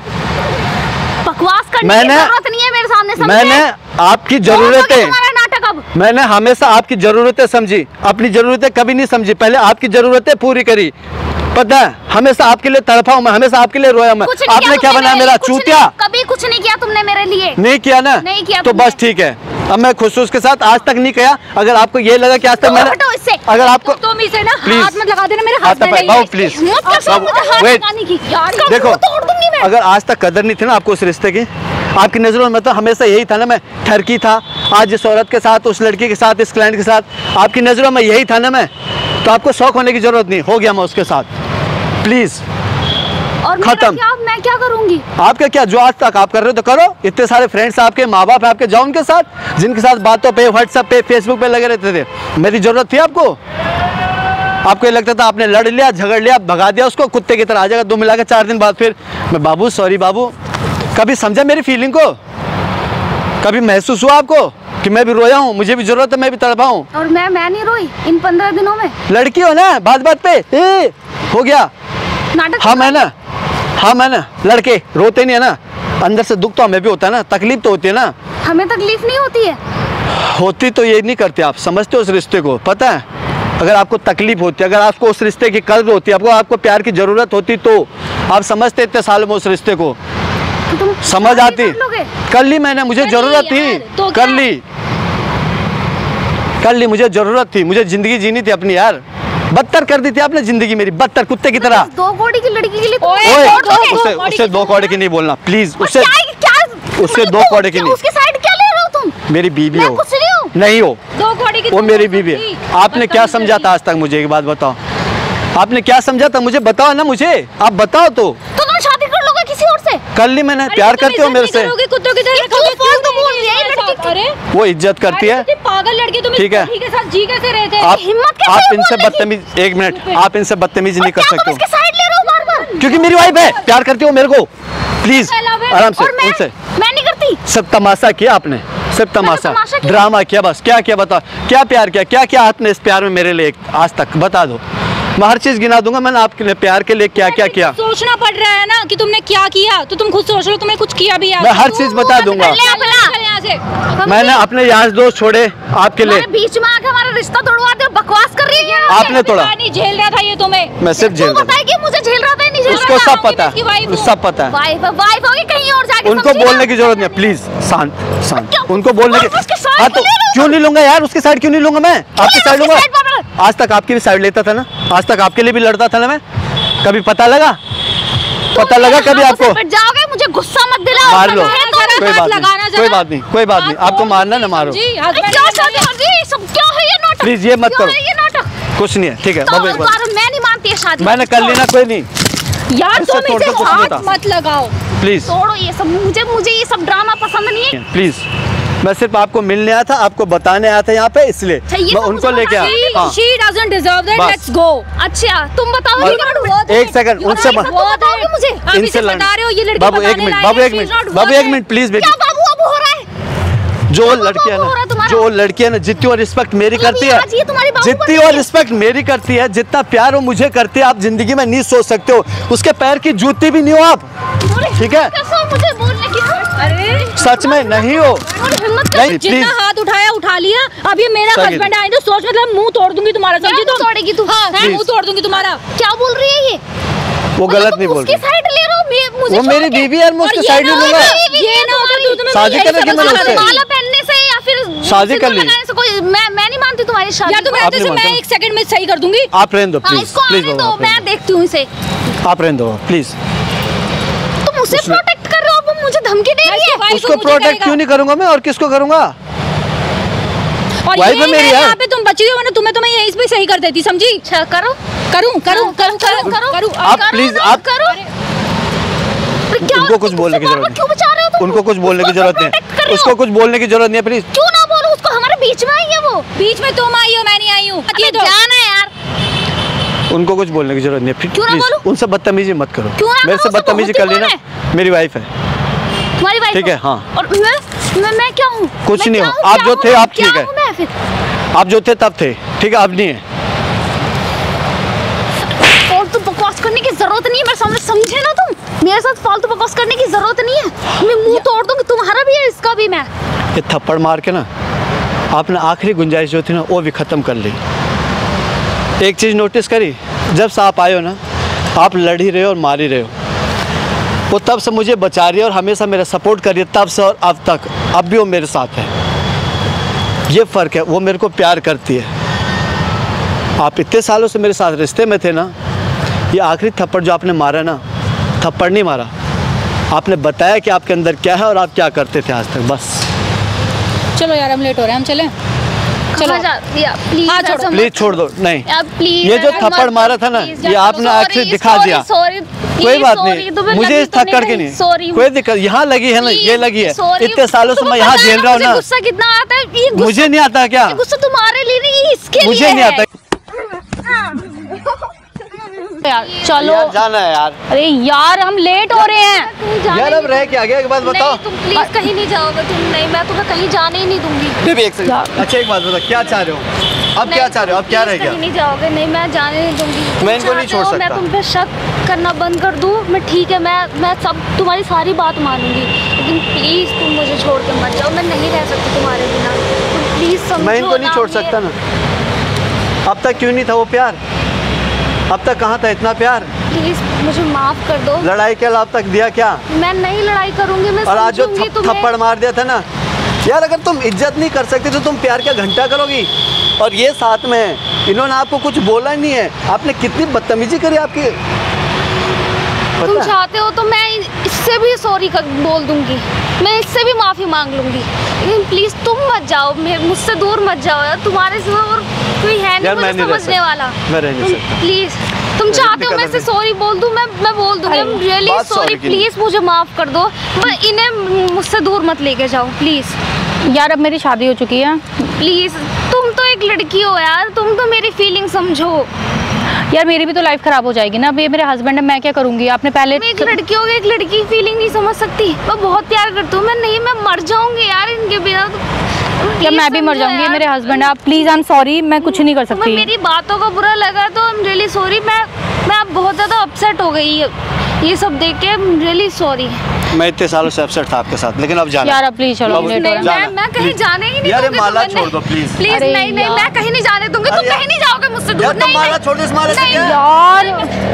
[SPEAKER 1] बकवास करने की
[SPEAKER 2] मैंने
[SPEAKER 1] जरूरत नहीं है मेरे सामने, समझे?
[SPEAKER 2] मैंने आपकी
[SPEAKER 1] बहुत हो गया
[SPEAKER 2] जरूरतें
[SPEAKER 1] तुम्हारा नाटक अब।
[SPEAKER 2] मैंने हमेशा आपकी जरूरतें समझी, अपनी जरूरतें कभी नहीं समझी। पहले आपकी जरूरतें पूरी करी, पता है, हमेशा आपके लिए तड़पा हूं मैं, हमेशा आपके लिए रोया मैं।
[SPEAKER 1] कुछ नहीं
[SPEAKER 2] आपने
[SPEAKER 1] किया
[SPEAKER 2] क्या
[SPEAKER 1] तुमने
[SPEAKER 2] बनाया
[SPEAKER 1] मेरे
[SPEAKER 2] मेरा
[SPEAKER 1] लिए, कुछ
[SPEAKER 2] चूतिया?
[SPEAKER 1] नहीं, कभी कुछ नहीं किया तुमने मेरे लिए।
[SPEAKER 2] नहीं किया ना?
[SPEAKER 1] नहीं किया
[SPEAKER 2] तो
[SPEAKER 1] तुमने।
[SPEAKER 2] बस ठीक है, अब मैं खुश हूं उसके साथ, आज तक नहीं किया। अगर आपको ये लगा कि आज तक
[SPEAKER 1] तो
[SPEAKER 2] मैंने,
[SPEAKER 1] हटो इससे।
[SPEAKER 2] अगर आपको
[SPEAKER 3] तुम इसे ना
[SPEAKER 2] Please.
[SPEAKER 3] हाथ मत लगा देना, मेरे
[SPEAKER 2] हाथ
[SPEAKER 3] हस्बैंड
[SPEAKER 2] मत-
[SPEAKER 3] है
[SPEAKER 2] बाबू,
[SPEAKER 3] ये।
[SPEAKER 2] please.
[SPEAKER 1] हिम्मत कैसे
[SPEAKER 2] बाबू,
[SPEAKER 1] मुझे हाथ
[SPEAKER 2] wait.
[SPEAKER 1] लगाने की? यार इसका
[SPEAKER 2] देखो,
[SPEAKER 1] मुंह तोड़ दूंगी मैं।
[SPEAKER 2] अगर आज तक कदर नहीं थी ना आपको उस रिश्ते की, आपकी नजरों में तो हमेशा यही था ना, मैं ठरकी था। आज इस औरत के साथ, उस लड़की के साथ, इस क्लाइंट के साथ, आपकी नजरों में यही था ना मैं, तो आपको शौक होने की जरूरत नहीं, हो गया मैं उसके साथ। प्लीज
[SPEAKER 1] और मेरा
[SPEAKER 2] खत्म।
[SPEAKER 1] क्या, मैं क्या करूंगी?
[SPEAKER 2] आपका क्या, जो आज तक आप कर रहे हो तो करो। इतने सारे फ्रेंड्स आपके, माँ बाप है आपके, जाओ उनके साथ, जिनके साथ बातों पे, व्हाट्सएप पे, फेसबुक पे लगे रहते थे। मेरी जरूरत थी आपको? आपको ये लगता था आपने लड़ लिया, झगड़ लिया, भगा दिया उसको, कुत्ते की तरह आ जाएगा दो मिला के चार दिन बाद फिर मैं बाबू सॉरी बाबू। कभी समझा मेरी फीलिंग को? कभी महसूस हुआ आपको कि मैं भी रोया हूँ, मुझे भी जरूरत है, मैं भी तड़पा हूँ?
[SPEAKER 1] और मैं मैं नहीं रोई इन पंद्रह दिनों में।
[SPEAKER 2] लड़की हो ना, बात बात पे ए, हो गया।
[SPEAKER 1] नाटक
[SPEAKER 2] हाँ मैं ना, हाँ मैं ना, लड़के रोते नहीं है ना, अंदर से दुख तो हमें भी होता है ना, तकलीफ तो होती है ना।
[SPEAKER 1] हमें तकलीफ नहीं होती है।
[SPEAKER 2] होती तो ये नहीं करते आप, समझते हो उस रिश्ते को, पता है? अगर आपको तकलीफ होती, अगर आपको उस रिश्ते की कदर होती, आपको आपको प्यार की जरूरत होती, तो आप समझते इतने सालों में उस रिश्ते को,
[SPEAKER 1] तो तुम
[SPEAKER 2] समझ
[SPEAKER 1] शादी
[SPEAKER 2] आती।
[SPEAKER 1] कर लोगे?
[SPEAKER 2] कर ली मैंने, मुझे
[SPEAKER 3] कर ली
[SPEAKER 2] जरूरत थी,
[SPEAKER 3] यार, तो
[SPEAKER 2] कर
[SPEAKER 3] क्या?
[SPEAKER 2] ली कर ली मुझे जरूरत थी, मुझे जिंदगी जीनी थी अपनी यार। बदतर कर दी थी आपने जिंदगी मेरी, बदतर कुत्ते की तरह।
[SPEAKER 1] दो कौड़ी की लड़की के लिए तुम
[SPEAKER 3] ओए,
[SPEAKER 1] छोड़
[SPEAKER 2] ओए,
[SPEAKER 1] दोगे?
[SPEAKER 2] उससे
[SPEAKER 3] कौड़ी
[SPEAKER 2] उससे
[SPEAKER 3] की
[SPEAKER 2] दो
[SPEAKER 3] तरह
[SPEAKER 2] कौड़े की नहीं बोलना प्लीज,
[SPEAKER 1] और
[SPEAKER 2] उससे
[SPEAKER 1] क्या क्या
[SPEAKER 2] उससे
[SPEAKER 1] मतलब
[SPEAKER 2] दो
[SPEAKER 1] तुम-
[SPEAKER 2] कौड़े की
[SPEAKER 1] क्या
[SPEAKER 2] नहीं।
[SPEAKER 1] उसकी साइड क्या ले रहे हो तुम?
[SPEAKER 2] मेरी बीवी
[SPEAKER 1] मैं
[SPEAKER 2] हो,
[SPEAKER 1] कुछ नहीं हूँ।
[SPEAKER 2] नहीं हो,
[SPEAKER 3] दो कौड़ी की
[SPEAKER 2] वो
[SPEAKER 3] तुम
[SPEAKER 2] मेरी
[SPEAKER 3] हो
[SPEAKER 2] बीवी है।
[SPEAKER 3] सकती।
[SPEAKER 2] आपने क्या
[SPEAKER 3] बदतमीज
[SPEAKER 2] समझा था आज तक? मुझे एक बात बताओ, आपने क्या समझा था? मुझे बताओ ना, मुझे आप बताओ तो।
[SPEAKER 1] तो तुम शादी कर लोगे किसी और से?
[SPEAKER 2] कर ली मैंने,
[SPEAKER 3] अरे
[SPEAKER 2] प्यार
[SPEAKER 3] तुम
[SPEAKER 2] करते हो
[SPEAKER 3] इज्जत
[SPEAKER 2] मेरे
[SPEAKER 3] नहीं
[SPEAKER 2] से,
[SPEAKER 3] करोगे, कुत्तों की तरह
[SPEAKER 1] ये
[SPEAKER 3] रखोगे,
[SPEAKER 1] क्यों फालतू
[SPEAKER 3] क्यों
[SPEAKER 1] बोल
[SPEAKER 3] नहीं
[SPEAKER 1] रही है ये
[SPEAKER 3] मेरे
[SPEAKER 1] लड़की?
[SPEAKER 3] साथ? अरे
[SPEAKER 2] वो इज्जत करती है।
[SPEAKER 3] अरे पागल लड़के, तुम इस
[SPEAKER 2] ठीक है।
[SPEAKER 3] लड़की के साथ जी कैसे रहे थे?
[SPEAKER 2] आप
[SPEAKER 1] हिम्मत कैसे
[SPEAKER 2] आप
[SPEAKER 1] है
[SPEAKER 2] इनसे
[SPEAKER 1] बोलने की?
[SPEAKER 2] बदतमीज, एक मिनट, आप इनसे बदतमीजी नहीं कर
[SPEAKER 1] क्या तुम
[SPEAKER 2] सकते
[SPEAKER 1] इसके
[SPEAKER 2] हो,
[SPEAKER 1] साइड ले रहे हो बार बार?
[SPEAKER 2] क्योंकि मेरी वाइफ है, प्यार करती हो मेरे को। Please
[SPEAKER 3] I love it.
[SPEAKER 2] आराम से,
[SPEAKER 1] और मैं
[SPEAKER 2] उनसे
[SPEAKER 1] मैं नहीं करती।
[SPEAKER 2] सब तमाशा किया आपने, सब तमाशा
[SPEAKER 1] तमाशा किया?
[SPEAKER 2] ड्रामा किया, बस क्या किया बताओ? क्या प्यार किया, क्या क्या आपने इस प्यार में मेरे लिए आज तक? बता दो, मैं हर चीज गिना दूंगा मैंने आपके लिए प्यार के लिए क्या क्या किया।
[SPEAKER 3] सोचना पड़ रहा है ना कि तुमने क्या किया, तो तुम खुद सोच लो, तुमने कुछ किया भी है?
[SPEAKER 2] मैं हर चीज बता दूंगा।
[SPEAKER 3] ले अपना यहाँ से।
[SPEAKER 2] मैंने अपने यार दोस्त छोड़े आपके लिए,
[SPEAKER 1] हमारे बीच में आके हमारा रिश्ता तोड़वा दे, बकवास कर रही है।
[SPEAKER 2] आपने तोड़ा।
[SPEAKER 3] नहीं झेल रहा था ये तुम्हें।
[SPEAKER 2] मैं सिर्फ
[SPEAKER 1] तू
[SPEAKER 2] झेल रहा
[SPEAKER 1] बताए कि मुझे झेल रहा था या नहीं झेल
[SPEAKER 2] उसको
[SPEAKER 1] रहा था?
[SPEAKER 2] सब पता
[SPEAKER 3] इसकी वाइफ
[SPEAKER 2] है,
[SPEAKER 3] हूँ।
[SPEAKER 2] सब पता है।
[SPEAKER 1] वाइफ वाइफ होगी कहीं और जाके,
[SPEAKER 2] उनको
[SPEAKER 1] समझी ना?
[SPEAKER 2] बोलने की जरूरत नहीं है, प्लीज शांत शांत,
[SPEAKER 1] क्या?
[SPEAKER 2] उनको बोलने
[SPEAKER 1] और उसके
[SPEAKER 2] की।
[SPEAKER 1] साइड
[SPEAKER 2] हाँ तो
[SPEAKER 1] क्यों ले रहे हो?
[SPEAKER 2] क्यों नहीं लूंगा यार, उसकी साइड क्यों नहीं लूंगा मैं? आपकी साइड
[SPEAKER 1] उसकी
[SPEAKER 2] लूंगा।
[SPEAKER 1] साइड बाबा।
[SPEAKER 2] आज तक आपकी भी साइड लेता था ना, आज तक आपके लिए भी लड़ता था ना मैं, कभी पता लगा? पता लगा कभी
[SPEAKER 1] हाथों से
[SPEAKER 2] आपको?
[SPEAKER 1] पिट जाओगे, मुझे गुस्सा मत दिलाओ।
[SPEAKER 2] मार लो,
[SPEAKER 1] मैं तो-
[SPEAKER 2] कोई बात नहीं, कोई बात नहीं, कोई बात नहीं, आपको मारना ना मारो,
[SPEAKER 3] जी,
[SPEAKER 1] अरे
[SPEAKER 3] husband
[SPEAKER 1] क्या
[SPEAKER 3] है
[SPEAKER 1] शादी कर दी? सब क्या है ये नाटक?
[SPEAKER 2] प्लीज ये मत
[SPEAKER 1] क्यों
[SPEAKER 2] करो।
[SPEAKER 1] है ये नाटक?
[SPEAKER 2] कुछ नहीं है, ठीक है
[SPEAKER 1] तो
[SPEAKER 2] बाबू, एक बात
[SPEAKER 1] दोबारा मैं नहीं मानती है शादी।
[SPEAKER 2] मैंने कर ली ना, कोई नहीं,
[SPEAKER 3] यार
[SPEAKER 2] इससे
[SPEAKER 3] तुम
[SPEAKER 2] तोड़
[SPEAKER 3] इसे
[SPEAKER 2] के कुछ नहीं
[SPEAKER 3] हाथ
[SPEAKER 2] होता।
[SPEAKER 3] मत लगाओ।
[SPEAKER 2] प्लीज
[SPEAKER 1] तोड़ो ये सब, मुझे मुझे ये सब ड्रामा पसंद नहीं है।
[SPEAKER 2] प्लीज, मैं सिर्फ आपको मिलने आया था, आपको बताने आया था यहाँ पे, इसलिए
[SPEAKER 1] अच्छा, ये
[SPEAKER 2] मैं
[SPEAKER 1] सब
[SPEAKER 2] उनको
[SPEAKER 1] मुझे
[SPEAKER 2] लेके
[SPEAKER 1] बताने
[SPEAKER 2] आया। हाँ,
[SPEAKER 3] She doesn't deserve that.
[SPEAKER 2] बस।
[SPEAKER 3] Let's go.
[SPEAKER 1] अच्छा तुम बताओ
[SPEAKER 2] और-
[SPEAKER 1] ये बात-
[SPEAKER 2] एक सेकंड,
[SPEAKER 1] ये
[SPEAKER 2] उनसे
[SPEAKER 1] सब
[SPEAKER 2] मत-
[SPEAKER 1] तुम बताओगे मुझे?
[SPEAKER 3] आप
[SPEAKER 2] इनसे
[SPEAKER 3] इसे
[SPEAKER 2] लड़-
[SPEAKER 3] बता रहे हो ये लड़की
[SPEAKER 2] बाबू एक
[SPEAKER 3] बताने
[SPEAKER 2] मिनट,
[SPEAKER 3] लायक
[SPEAKER 2] बाबू
[SPEAKER 3] है,
[SPEAKER 2] एक
[SPEAKER 3] she's
[SPEAKER 2] मिनट,
[SPEAKER 3] not
[SPEAKER 2] बाबू
[SPEAKER 3] worth
[SPEAKER 2] एक
[SPEAKER 3] it.
[SPEAKER 2] मिनट प्लीज बेटी।
[SPEAKER 1] क्या बाबू अब हो रहा है?
[SPEAKER 2] जो
[SPEAKER 1] बाबू
[SPEAKER 2] लड़की है
[SPEAKER 1] बाबू हो रहा है
[SPEAKER 2] ना,
[SPEAKER 1] तुम्हारा?
[SPEAKER 2] जो लड़की है ना, जितनी और रिस्पेक्ट मेरी
[SPEAKER 1] मतलब
[SPEAKER 2] करती
[SPEAKER 1] ये
[SPEAKER 2] है,
[SPEAKER 1] आज ये तुम्हारी बाबू
[SPEAKER 2] जितनी
[SPEAKER 1] बन
[SPEAKER 2] और
[SPEAKER 1] गई?
[SPEAKER 2] रिस्पेक्ट मेरी करती है, जितना प्यार वो मुझे करती है, आप जिंदगी में नहीं सोच सकते हो, उसके पैर की जूती भी नहीं हो आप, ठीक है?
[SPEAKER 1] कैसे मुझे बोलने की?
[SPEAKER 3] अरे
[SPEAKER 2] सच में नहीं हो।
[SPEAKER 1] और हिम्मत
[SPEAKER 2] नहीं,
[SPEAKER 1] कर।
[SPEAKER 3] जितना
[SPEAKER 2] प्लीज
[SPEAKER 3] हाथ उठाया उठा लिया, अब ये मेरा
[SPEAKER 2] सही
[SPEAKER 3] हस्बैंड आए तो सोच, मतलब मुंह तोड़ दूंगी तुम्हारा, समझी
[SPEAKER 1] मुंह
[SPEAKER 3] तुम?
[SPEAKER 1] तोड़ेगी तू?
[SPEAKER 3] हाँ,
[SPEAKER 1] हैं?
[SPEAKER 3] मुंह तोड़ दूंगी तुम्हारा।
[SPEAKER 1] क्या बोल रही है ये?
[SPEAKER 2] वो गलत नहीं बोल
[SPEAKER 1] उसकी
[SPEAKER 2] रही।
[SPEAKER 1] साइड ले रहा हूँ मैं, मुझे
[SPEAKER 2] वो
[SPEAKER 1] छोड़
[SPEAKER 2] मेरी
[SPEAKER 1] के।
[SPEAKER 2] बीवी है, मैं उसकी
[SPEAKER 3] और ये
[SPEAKER 2] साइड
[SPEAKER 3] ना
[SPEAKER 2] नहीं लूंगा।
[SPEAKER 3] होता- ये ना होता तो तुम्हें
[SPEAKER 2] शादी
[SPEAKER 3] यही
[SPEAKER 2] करने की
[SPEAKER 3] समझ
[SPEAKER 2] मैंने
[SPEAKER 3] आता
[SPEAKER 2] उससे।
[SPEAKER 3] था।
[SPEAKER 1] माला पहनने से या फिर
[SPEAKER 2] शादी कर
[SPEAKER 1] सिंदूर
[SPEAKER 2] ली।
[SPEAKER 1] लगाने से कोई मैं मैं नहीं मानती तुम्हारी शादी
[SPEAKER 3] यार तुम
[SPEAKER 1] को।
[SPEAKER 2] आप
[SPEAKER 3] रहते
[SPEAKER 2] नहीं
[SPEAKER 3] से मैं
[SPEAKER 2] मानते?
[SPEAKER 3] एक सेकंड में सही कर दूंगी।
[SPEAKER 2] आप रहने दो
[SPEAKER 1] हाँ,
[SPEAKER 2] प्लीज,
[SPEAKER 1] इसको
[SPEAKER 2] प्लीज
[SPEAKER 1] आने
[SPEAKER 2] बाबा,
[SPEAKER 1] दो,
[SPEAKER 2] आप रहने
[SPEAKER 1] मैं देखती हूँ इसे।
[SPEAKER 2] दो। आप रहने दो प्लीज।
[SPEAKER 1] तुम उसे
[SPEAKER 2] उसने-
[SPEAKER 1] प्रोटेक्ट कर रहे हो, वो मुझे धमकी दे रही है।
[SPEAKER 3] वाइफ
[SPEAKER 2] उसको
[SPEAKER 3] मुझे
[SPEAKER 2] प्रोटेक्ट
[SPEAKER 3] करेगा।
[SPEAKER 2] क्यों नहीं करूंगा मैं, और किसको करूंगा?
[SPEAKER 3] और
[SPEAKER 2] वाइफ
[SPEAKER 3] ये
[SPEAKER 2] है मेरी
[SPEAKER 3] मैं
[SPEAKER 2] यार।
[SPEAKER 3] यहाँ पे तुम बची हुई हो ना, तुम्हें तो मैं यहीं पे सही कर देती, समझी?
[SPEAKER 1] अच्छा करो
[SPEAKER 3] करूँ करूँ
[SPEAKER 1] हाँ,
[SPEAKER 3] करूँ
[SPEAKER 1] करो,
[SPEAKER 3] करूँ
[SPEAKER 1] करो,
[SPEAKER 3] करूँ
[SPEAKER 2] आप
[SPEAKER 1] करो
[SPEAKER 2] प्लीज,
[SPEAKER 1] ना,
[SPEAKER 2] आप-
[SPEAKER 1] करो। अरे क्या
[SPEAKER 2] उनको कुछ
[SPEAKER 1] तुम
[SPEAKER 2] बोलने की
[SPEAKER 1] उससे
[SPEAKER 2] जरूरत
[SPEAKER 1] बार-बार क्यों बचा रहे हो
[SPEAKER 2] नहीं,
[SPEAKER 1] तुम?
[SPEAKER 2] उनको कुछ बोलने की
[SPEAKER 1] उसको
[SPEAKER 2] जरूरत
[SPEAKER 1] protect कर
[SPEAKER 2] नहीं,
[SPEAKER 1] रहे
[SPEAKER 2] उसको
[SPEAKER 1] हो।
[SPEAKER 2] कुछ बोलने की जरूरत नहीं है प्लीज।
[SPEAKER 1] क्यों ना बोलो, उसको हमारे बीच में आई है वो।
[SPEAKER 3] बीच में तुम आई हो, मैं नहीं आई हूँ।
[SPEAKER 1] अबे जाना है यार।
[SPEAKER 2] उनको कुछ बोलने की जरूरत नहीं है
[SPEAKER 1] क्यों ना
[SPEAKER 2] प्लीज,
[SPEAKER 1] बोलूं?
[SPEAKER 2] उनसे बदतमीजी मत करो।
[SPEAKER 1] क्यों ना
[SPEAKER 2] मेरे
[SPEAKER 1] करूं?
[SPEAKER 2] से
[SPEAKER 1] उसको
[SPEAKER 2] बदतमीजी
[SPEAKER 1] होती
[SPEAKER 2] कर ली
[SPEAKER 1] कौन
[SPEAKER 2] ना, मेरी वाइफ है।
[SPEAKER 1] तुम्हारी वाइफ
[SPEAKER 2] ठीक है, हाँ।
[SPEAKER 1] और मैं मैं मैं क्या हूँ?
[SPEAKER 2] कुछ
[SPEAKER 1] मैं
[SPEAKER 2] नहीं
[SPEAKER 1] क्या
[SPEAKER 2] हो,
[SPEAKER 1] हूँ,
[SPEAKER 2] आप
[SPEAKER 1] क्या
[SPEAKER 2] जो
[SPEAKER 1] हूँ
[SPEAKER 2] थे,
[SPEAKER 1] मैं?
[SPEAKER 2] आप
[SPEAKER 1] क्या
[SPEAKER 2] ठीक है।
[SPEAKER 1] हूँ मैं फिर?
[SPEAKER 2] आप जो थे तब थे, ठीक है, अब नहीं है।
[SPEAKER 1] और तो बकवास करने की जरूरत नहीं है मेरे सामने, समझे ना तुम? मेरे साथ फालतू बकवास करने की जरूरत नहीं है। मैं मुंह तोड़ दूंगी, तुम्हारा भी है, इसका भी मैं।
[SPEAKER 2] ये थप्पड़ मार के ना आपने आखिरी गुंजाइश जो थी ना वो भी ख़त्म कर ली। एक चीज़ नोटिस करी, जब से आप आए हो ना, आप लड़ ही रहे हो और मार ही रहे हो। वो तब से मुझे बचा रही है और हमेशा मेरा सपोर्ट कर रही है, तब से और अब तक। अब भी वो मेरे साथ है, ये फ़र्क है। वो मेरे को प्यार करती है। आप इतने सालों से मेरे साथ रिश्ते में थे ना, ये आखिरी थप्पड़ जो आपने मारा ना, थप्पड़ नहीं मारा, आपने बताया कि आपके अंदर क्या है और आप क्या करते थे आज तक, बस।
[SPEAKER 3] चलो यार हम लेट हो रहे हैं, हम चलें? चलो
[SPEAKER 1] कहाँ जा या प्लीज
[SPEAKER 3] हाँ, छोड़ो।
[SPEAKER 2] प्लीज छोड़ दो। नहीं,
[SPEAKER 1] या प्लीज
[SPEAKER 2] ये जो
[SPEAKER 1] मत-
[SPEAKER 2] थप्पड़ मारा था ना,
[SPEAKER 1] प्लीज
[SPEAKER 2] ये
[SPEAKER 1] जा,
[SPEAKER 2] आपने
[SPEAKER 1] sorry,
[SPEAKER 2] आखिरी दिखा
[SPEAKER 1] sorry,
[SPEAKER 2] दिया।
[SPEAKER 1] sorry,
[SPEAKER 2] कोई
[SPEAKER 1] please,
[SPEAKER 2] बात
[SPEAKER 1] sorry,
[SPEAKER 2] नहीं,
[SPEAKER 1] तुम्हें
[SPEAKER 2] मुझे
[SPEAKER 1] लगी
[SPEAKER 2] इस
[SPEAKER 1] तो
[SPEAKER 2] थक्कड़ की
[SPEAKER 1] नहीं,
[SPEAKER 2] नहीं,
[SPEAKER 1] sorry।
[SPEAKER 2] कोई दिक्कत यहाँ लगी है ना, ये
[SPEAKER 1] Please,
[SPEAKER 2] लगी है।
[SPEAKER 1] sorry।
[SPEAKER 2] इतने सालों से
[SPEAKER 1] तुम्हें
[SPEAKER 2] मैं यहाँ
[SPEAKER 1] पता है
[SPEAKER 2] झेल रहा हूँ
[SPEAKER 1] मुझे
[SPEAKER 2] ना,
[SPEAKER 1] गुस्सा कितना आता है, ये गुस्सा-
[SPEAKER 2] मुझे नहीं आता क्या?
[SPEAKER 1] ये गुस्सा तुम्हारे लिए नहीं, ये इसके लिए
[SPEAKER 2] मुझे नहीं
[SPEAKER 1] है।
[SPEAKER 2] आता
[SPEAKER 3] यार चलो।
[SPEAKER 2] यार, जाना है यार।
[SPEAKER 3] अरे यार हम लेट हो रहे हैं।
[SPEAKER 1] कहीं जाने
[SPEAKER 2] यार
[SPEAKER 1] नहीं
[SPEAKER 2] अब रह के आगे एक बात
[SPEAKER 1] दूंगी।
[SPEAKER 2] बताओ।
[SPEAKER 1] नहीं, तुम प्लीज कहीं नहीं जाओगे, तुम नहीं, मैं तुम्हें कहीं जाने ही नहीं दूंगी।
[SPEAKER 2] बेबी एक सेकंड, अच्छा एक बात बताओ, क्या चाह रहे हो अब? क्या चाह रहे हो अब? क्या रह
[SPEAKER 1] please
[SPEAKER 2] गया?
[SPEAKER 1] कहीं नहीं जाओगे, नहीं मैं जाने नहीं दूंगी। तुम
[SPEAKER 2] मैं इनको नहीं
[SPEAKER 1] चाहते
[SPEAKER 2] छोड़
[SPEAKER 1] हो,
[SPEAKER 2] सकता।
[SPEAKER 1] मैं तुम पे शक करना बंद कर दूं, मैं ठीक है, मैं मैं सब तुम्हारी सारी बात मानूंगी, लेकिन प्लीज तुम मुझे छोड़ के मत जाओ, मैं नहीं रह सकती तुम्हारे बिना। तुम प्लीज समझो
[SPEAKER 2] मैं इनको नहीं
[SPEAKER 1] ना,
[SPEAKER 2] छोड़
[SPEAKER 1] ये-
[SPEAKER 2] सकता ना। अब तक क्यों नहीं था वो प्यार? अब तक कहाँ था इतना प्यार?
[SPEAKER 1] प्लीज मुझे माफ कर दो,
[SPEAKER 2] लड़ाई के अलावा अब तक दिया क्या?
[SPEAKER 1] मैं नहीं लड़ाई करूंगी, मैं
[SPEAKER 2] और आज जो
[SPEAKER 1] समझूंगी
[SPEAKER 2] थप-
[SPEAKER 1] तुम्हें।
[SPEAKER 2] थप्पड़ मार दिया था ना यार, अगर तुम इज्जत नहीं कर सकते तो तुम प्यार क्या घंटा करोगी? और ये साथ में है, इन्होंने आपको कुछ बोला नहीं है, आपने कितनी बदतमीजी करी आपकी,
[SPEAKER 1] तुम
[SPEAKER 2] पता है?
[SPEAKER 1] चाहते हो तो मैं इससे भी सॉरी बोल दूंगी, मैं इससे भी माफी मांग लूंगी, लेकिन प्लीज तुम मत जाओ, मे- मुझसे दूर मत जाओ यार, तुम्हारे सिवा और कोई है नहीं
[SPEAKER 2] यार, मैं
[SPEAKER 1] मुझे
[SPEAKER 2] नहीं रह
[SPEAKER 1] समझने
[SPEAKER 2] सकता।
[SPEAKER 1] वाला।
[SPEAKER 2] मैं रह नहीं
[SPEAKER 1] तुम
[SPEAKER 2] सकता।
[SPEAKER 1] प्लीज, तुम चाहते हो
[SPEAKER 2] दिक्कत
[SPEAKER 1] मैं
[SPEAKER 2] है
[SPEAKER 1] से
[SPEAKER 2] please।
[SPEAKER 1] सॉरी बोल दूं, मैं मैं बोल दूंगी,
[SPEAKER 3] अरे,
[SPEAKER 1] रियली
[SPEAKER 2] बात
[SPEAKER 1] सॉरी,
[SPEAKER 2] sorry की नहीं।
[SPEAKER 1] प्लीज मुझे माफ कर दो, पर इन्हें मुझसे दूर मत लेके जाओ प्लीज।
[SPEAKER 3] यार अब मेरी शादी हो चुकी है।
[SPEAKER 1] प्लीज, तुम तो एक लड़की हो यार, तुम तो मेरी फीलिंग समझो।
[SPEAKER 3] यार मेरी भी तो लाइफ खराब हो जाएगी ना, अब ये मेरे हस्बैंड है, मैं क्या करूंगी? आपने पहले
[SPEAKER 1] मैं एक लड़की हो गई, एक लड़की की फीलिंग नहीं समझ सकती, मैं बहुत प्यार करती हूँ, मैं नहीं, मैं मर जाऊंगी यार इनके बिना तो।
[SPEAKER 3] या मैं भी मर
[SPEAKER 1] समझो
[SPEAKER 3] जाऊंगी, ये
[SPEAKER 1] यार।
[SPEAKER 3] मेरे हस्बैंड है। आप प्लीज, आई एम सॉरी, मैं कुछ नहीं कर
[SPEAKER 1] तुम्हें
[SPEAKER 3] सकती।
[SPEAKER 1] मेरी बातों का बुरा लगा तो आई एम रियली सॉरी, मैं मैं अब बहुत ज़्यादा अपसेट हो गई है ये सब देख के, आई एम रियली सॉरी।
[SPEAKER 2] मैं इतने सालों से अपसेट था आपके साथ, लेकिन अब जाना
[SPEAKER 3] यार अब प्लीज चलो,
[SPEAKER 2] बाबू,
[SPEAKER 3] लेट हो
[SPEAKER 1] नहीं,
[SPEAKER 3] रहा है।
[SPEAKER 2] जाना,
[SPEAKER 1] मैं मैं कहीं
[SPEAKER 2] please।
[SPEAKER 1] जाने ही नहीं
[SPEAKER 2] यार, ये
[SPEAKER 1] दूंगी
[SPEAKER 2] माला
[SPEAKER 1] तुम्हें,
[SPEAKER 2] छोड़ दो,
[SPEAKER 1] नहीं।
[SPEAKER 2] please।
[SPEAKER 1] प्लीज
[SPEAKER 3] अरे
[SPEAKER 1] नहीं नहीं,
[SPEAKER 3] यार।
[SPEAKER 1] मैं कहीं नहीं जाने दूंगी, तुम
[SPEAKER 2] अरे
[SPEAKER 1] कहीं नहीं जाओगे मुझसे दूर।
[SPEAKER 2] यार, तुम
[SPEAKER 1] नहीं
[SPEAKER 2] माला
[SPEAKER 1] नहीं।
[SPEAKER 2] छोड़ दो, इस माला से
[SPEAKER 1] नहीं,
[SPEAKER 2] क्या?
[SPEAKER 3] यार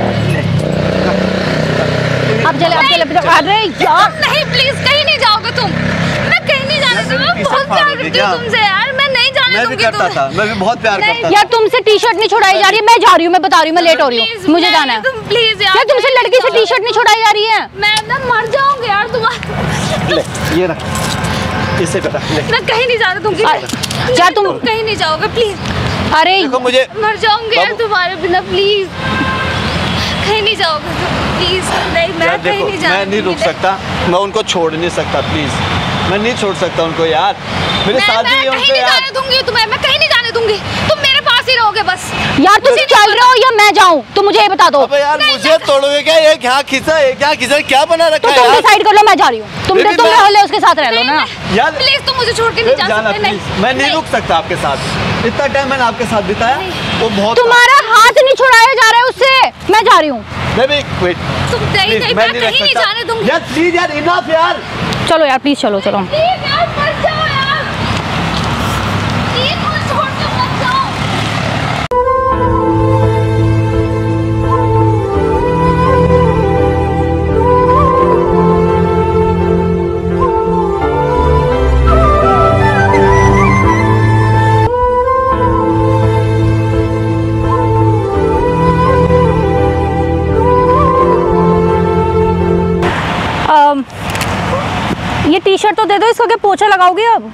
[SPEAKER 3] अब चले, अब चले, अरे यार
[SPEAKER 1] तुम नहीं, प्लीज कहीं नहीं जाओगे तुम, मैं कहीं नहीं जाने
[SPEAKER 2] यार,
[SPEAKER 1] दूंगी,
[SPEAKER 2] मेरी
[SPEAKER 1] मैं बहुत
[SPEAKER 2] टी-शर्ट
[SPEAKER 1] प्यार
[SPEAKER 2] फाड़ दी
[SPEAKER 1] करती हूँ
[SPEAKER 2] क्या?
[SPEAKER 1] तुमसे यार, मैं नहीं जाने
[SPEAKER 2] मैं भी
[SPEAKER 1] दूंगी
[SPEAKER 2] करता
[SPEAKER 1] तुम्हें।
[SPEAKER 2] था, मैं भी बहुत प्यार
[SPEAKER 1] नहीं।
[SPEAKER 2] करता था।
[SPEAKER 3] यार तुमसे टी शर्ट नहीं छुड़ाई जा रही है, मैं जा रही हूँ, मैं बता रही हूँ, मैं लेट हो रही
[SPEAKER 1] Please,
[SPEAKER 3] हूँ, मुझे
[SPEAKER 1] नहीं,
[SPEAKER 3] जाना है।
[SPEAKER 1] तुम प्लीज यार,
[SPEAKER 3] यार तुमसे लड़की से टी शर्ट नहीं छुड़ाई जा रही है।
[SPEAKER 1] मैं मैं मर जाऊंगी यार, तुम्हारा
[SPEAKER 2] ले, ये रख, इसे कटा ले।
[SPEAKER 1] मैं कहीं नहीं जाने दूंगी।
[SPEAKER 3] अरे, यार तुम
[SPEAKER 1] कहीं नहीं जाओगे प्लीज,
[SPEAKER 3] अरे
[SPEAKER 2] देखो मुझे,
[SPEAKER 1] मर जाऊंगी यार
[SPEAKER 2] बाबू।
[SPEAKER 1] तुम्हारे बिना, प्लीज कहीं नहीं जाओगे तुम, प्लीज नहीं, मैं
[SPEAKER 2] यार
[SPEAKER 1] कहीं
[SPEAKER 2] देखो,
[SPEAKER 1] नहीं जाने
[SPEAKER 2] मैं नहीं रुक
[SPEAKER 1] दूंगी।
[SPEAKER 2] सकता, मैं उनको छोड़ नहीं सकता, प्लीज, मैं नहीं छोड़ सकता उनको यार, मेरे
[SPEAKER 1] मैं
[SPEAKER 2] साथ
[SPEAKER 1] मैं
[SPEAKER 2] ही है
[SPEAKER 1] कहीं
[SPEAKER 2] उनसे
[SPEAKER 1] नहीं
[SPEAKER 2] यार।
[SPEAKER 1] जाने दूंगी तुम्हें, मैं कहीं नहीं जाने दूंगी, तुम मेरे पास ही रहोगे बस।
[SPEAKER 3] यार तुम चल रहे हो या मैं जाऊँ, तुम मुझे ये बता दो।
[SPEAKER 2] अबे यार, मुझे तोड़ोगे क्या? ये क्या खिंचा है, क्या खिंचा है, क्या बना
[SPEAKER 3] तो
[SPEAKER 2] रखा है
[SPEAKER 3] तुम
[SPEAKER 2] यार?
[SPEAKER 3] डिसाइड कर लो, मैं जा रही हूँ, तुम
[SPEAKER 2] लेकिन
[SPEAKER 3] तुम
[SPEAKER 2] मैं-
[SPEAKER 3] रहो, ले उसके साथ रह लो ना।
[SPEAKER 2] यार
[SPEAKER 1] प्लीज तुम मुझे छोड़ के नहीं जा
[SPEAKER 2] जाना
[SPEAKER 1] सकते,
[SPEAKER 2] प्लीज,
[SPEAKER 1] नहीं
[SPEAKER 2] मैं नहीं रुक सकता आपके साथ, इतना टाइम मैंने आपके साथ बिताया, वो बहुत
[SPEAKER 3] तुम्हारा हाथ नहीं छुड़ाया जा रहा है उससे, मैं जा रही हूँ।
[SPEAKER 2] बेबी वेट,
[SPEAKER 1] तुम नहीं नहीं, मैं कहीं नहीं जाने दूंगी।
[SPEAKER 2] यार प्लीज यार, इनफ यार।
[SPEAKER 3] चलो यार प्लीज, चलो चलो।
[SPEAKER 1] प्लीज यार मत जाओ यार, प्लीज मुझे छोड़ के मत जाओ।
[SPEAKER 3] ये टी शर्ट तो दे दो, इसको क्या पोछा लगाओगी अब?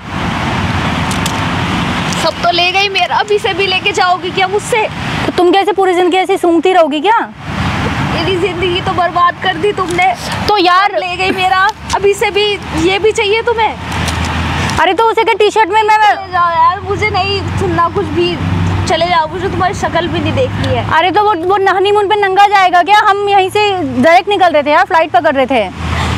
[SPEAKER 1] सब तो ले गई मेरा, अभी से भी लेके जाओगी क्या मुझसे?
[SPEAKER 3] तो तुम कैसे पूरी जिंदगी ऐसे सूंघती रहोगी क्या?
[SPEAKER 1] मेरी जिंदगी तो बर्बाद कर दी तुमने।
[SPEAKER 3] तो यार
[SPEAKER 1] ले गई मेरा, अभी से भी ये भी चाहिए तुम्हें?
[SPEAKER 3] अरे तो उसे के टी शर्ट में मैं
[SPEAKER 1] चले जाओ यार, मुझे नहीं सुनना कुछ भी, चले जाओ, मुझे तुम्हारी शक्ल भी नहीं देखनी है।
[SPEAKER 3] अरे तो वो वो हनीमून पे नंगा जाएगा क्या? हम यहीं से डायरेक्ट निकल रहे थे यार, फ्लाइट पकड़ रहे थे।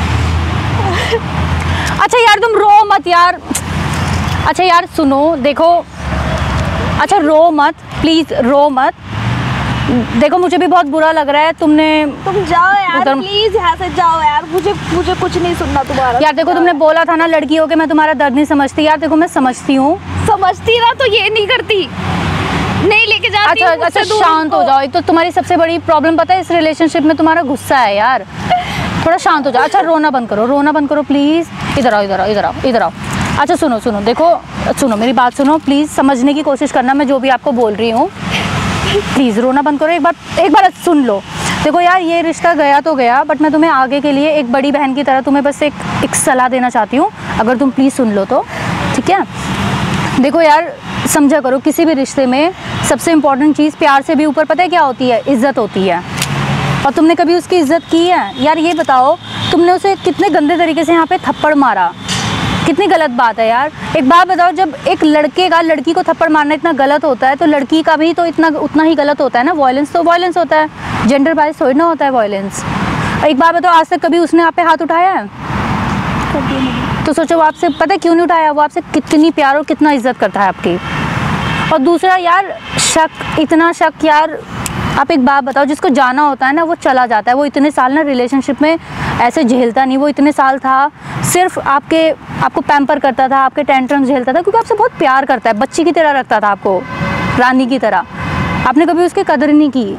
[SPEAKER 3] अच्छा यार तुम रो मत यार। अच्छा यार सुनो, देखो, अच्छा रो मत प्लीज, रो मत। देखो मुझे भी बहुत बुरा लग रहा है, तुमने
[SPEAKER 1] तुम जाओ यार
[SPEAKER 3] उधर-
[SPEAKER 1] प्लीज, यहाँ से जाओ यार, मुझे मुझे कुछ नहीं सुनना तुम्हारा।
[SPEAKER 3] यार देखो तुमने बोला था ना लड़की हो के मैं तुम्हारा दर्द नहीं समझती। यार देखो मैं समझती हूँ।
[SPEAKER 1] समझती ना तो ये नहीं करती, नहीं लेके जाती।
[SPEAKER 3] अच्छा
[SPEAKER 1] हूँ मुझसे
[SPEAKER 3] अच्छा
[SPEAKER 1] दूर
[SPEAKER 3] शांत हो
[SPEAKER 1] उनको।
[SPEAKER 3] जाओ। एक तो तुम्हारी सबसे बड़ी प्रॉब्लम पता है इस रिलेशनशिप में, तुम्हारा गुस्सा है यार। थोड़ा शांत हो जाओ। अच्छा रोना बंद करो, रोना बंद करो प्लीज। इधर आओ इधर आओ इधर आओ इधर आओ। अच्छा सुनो सुनो, देखो सुनो मेरी बात सुनो प्लीज, समझने की कोशिश करना मैं जो भी आपको बोल रही हूँ। प्लीज़ रोना बंद करो, एक बार एक बार सुन लो। देखो यार ये रिश्ता गया तो गया, बट मैं तुम्हें आगे के लिए एक बड़ी बहन की तरह तुम्हें बस एक एक सलाह देना चाहती हूँ, अगर तुम प्लीज़ सुन लो तो, ठीक है? देखो यार समझा करो, किसी भी रिश्ते में सबसे इम्पोर्टेंट चीज़ प्यार से भी ऊपर पता है क्या होती है? इज़्ज़त होती है। और तुमने कभी उसकी इज़्ज़त की है? यार ये बताओ, तुमने उसे कितने गंदे तरीके से यहाँ पे थप्पड़ मारा, कितनी गलत बात है यार। एक बात बताओ, जब एक लड़के का लड़की को थप्पड़ मारना इतना गलत होता है तो लड़की का भी तो इतना उतना ही गलत होता है ना। वायलेंस तो वायलेंस होता है, जेंडर बाइस थोड़ी ना होता है वायलेंस। एक बात बताओ, आज तक कभी उसने आप पे हाथ उठाया है?
[SPEAKER 1] कभी नहीं।
[SPEAKER 3] तो सोचो वो आपसे पता है क्यों नहीं उठाया? वो आपसे कितनी प्यार और कितना इज्जत करता है आपकी। और दूसरा यार शक, इतना शक यार, आप एक बात बताओ, जिसको जाना होता है ना वो चला जाता है। वो इतने साल ना रिलेशनशिप में ऐसे झेलता नहीं, वो इतने साल था सिर्फ आपके आपको पैम्पर करता था, आपके टेंट्रम्स झेलता था, क्योंकि आपसे बहुत प्यार करता है, बच्ची की तरह रखता था आपको, रानी की तरह। आपने कभी उसकी कदर नहीं की।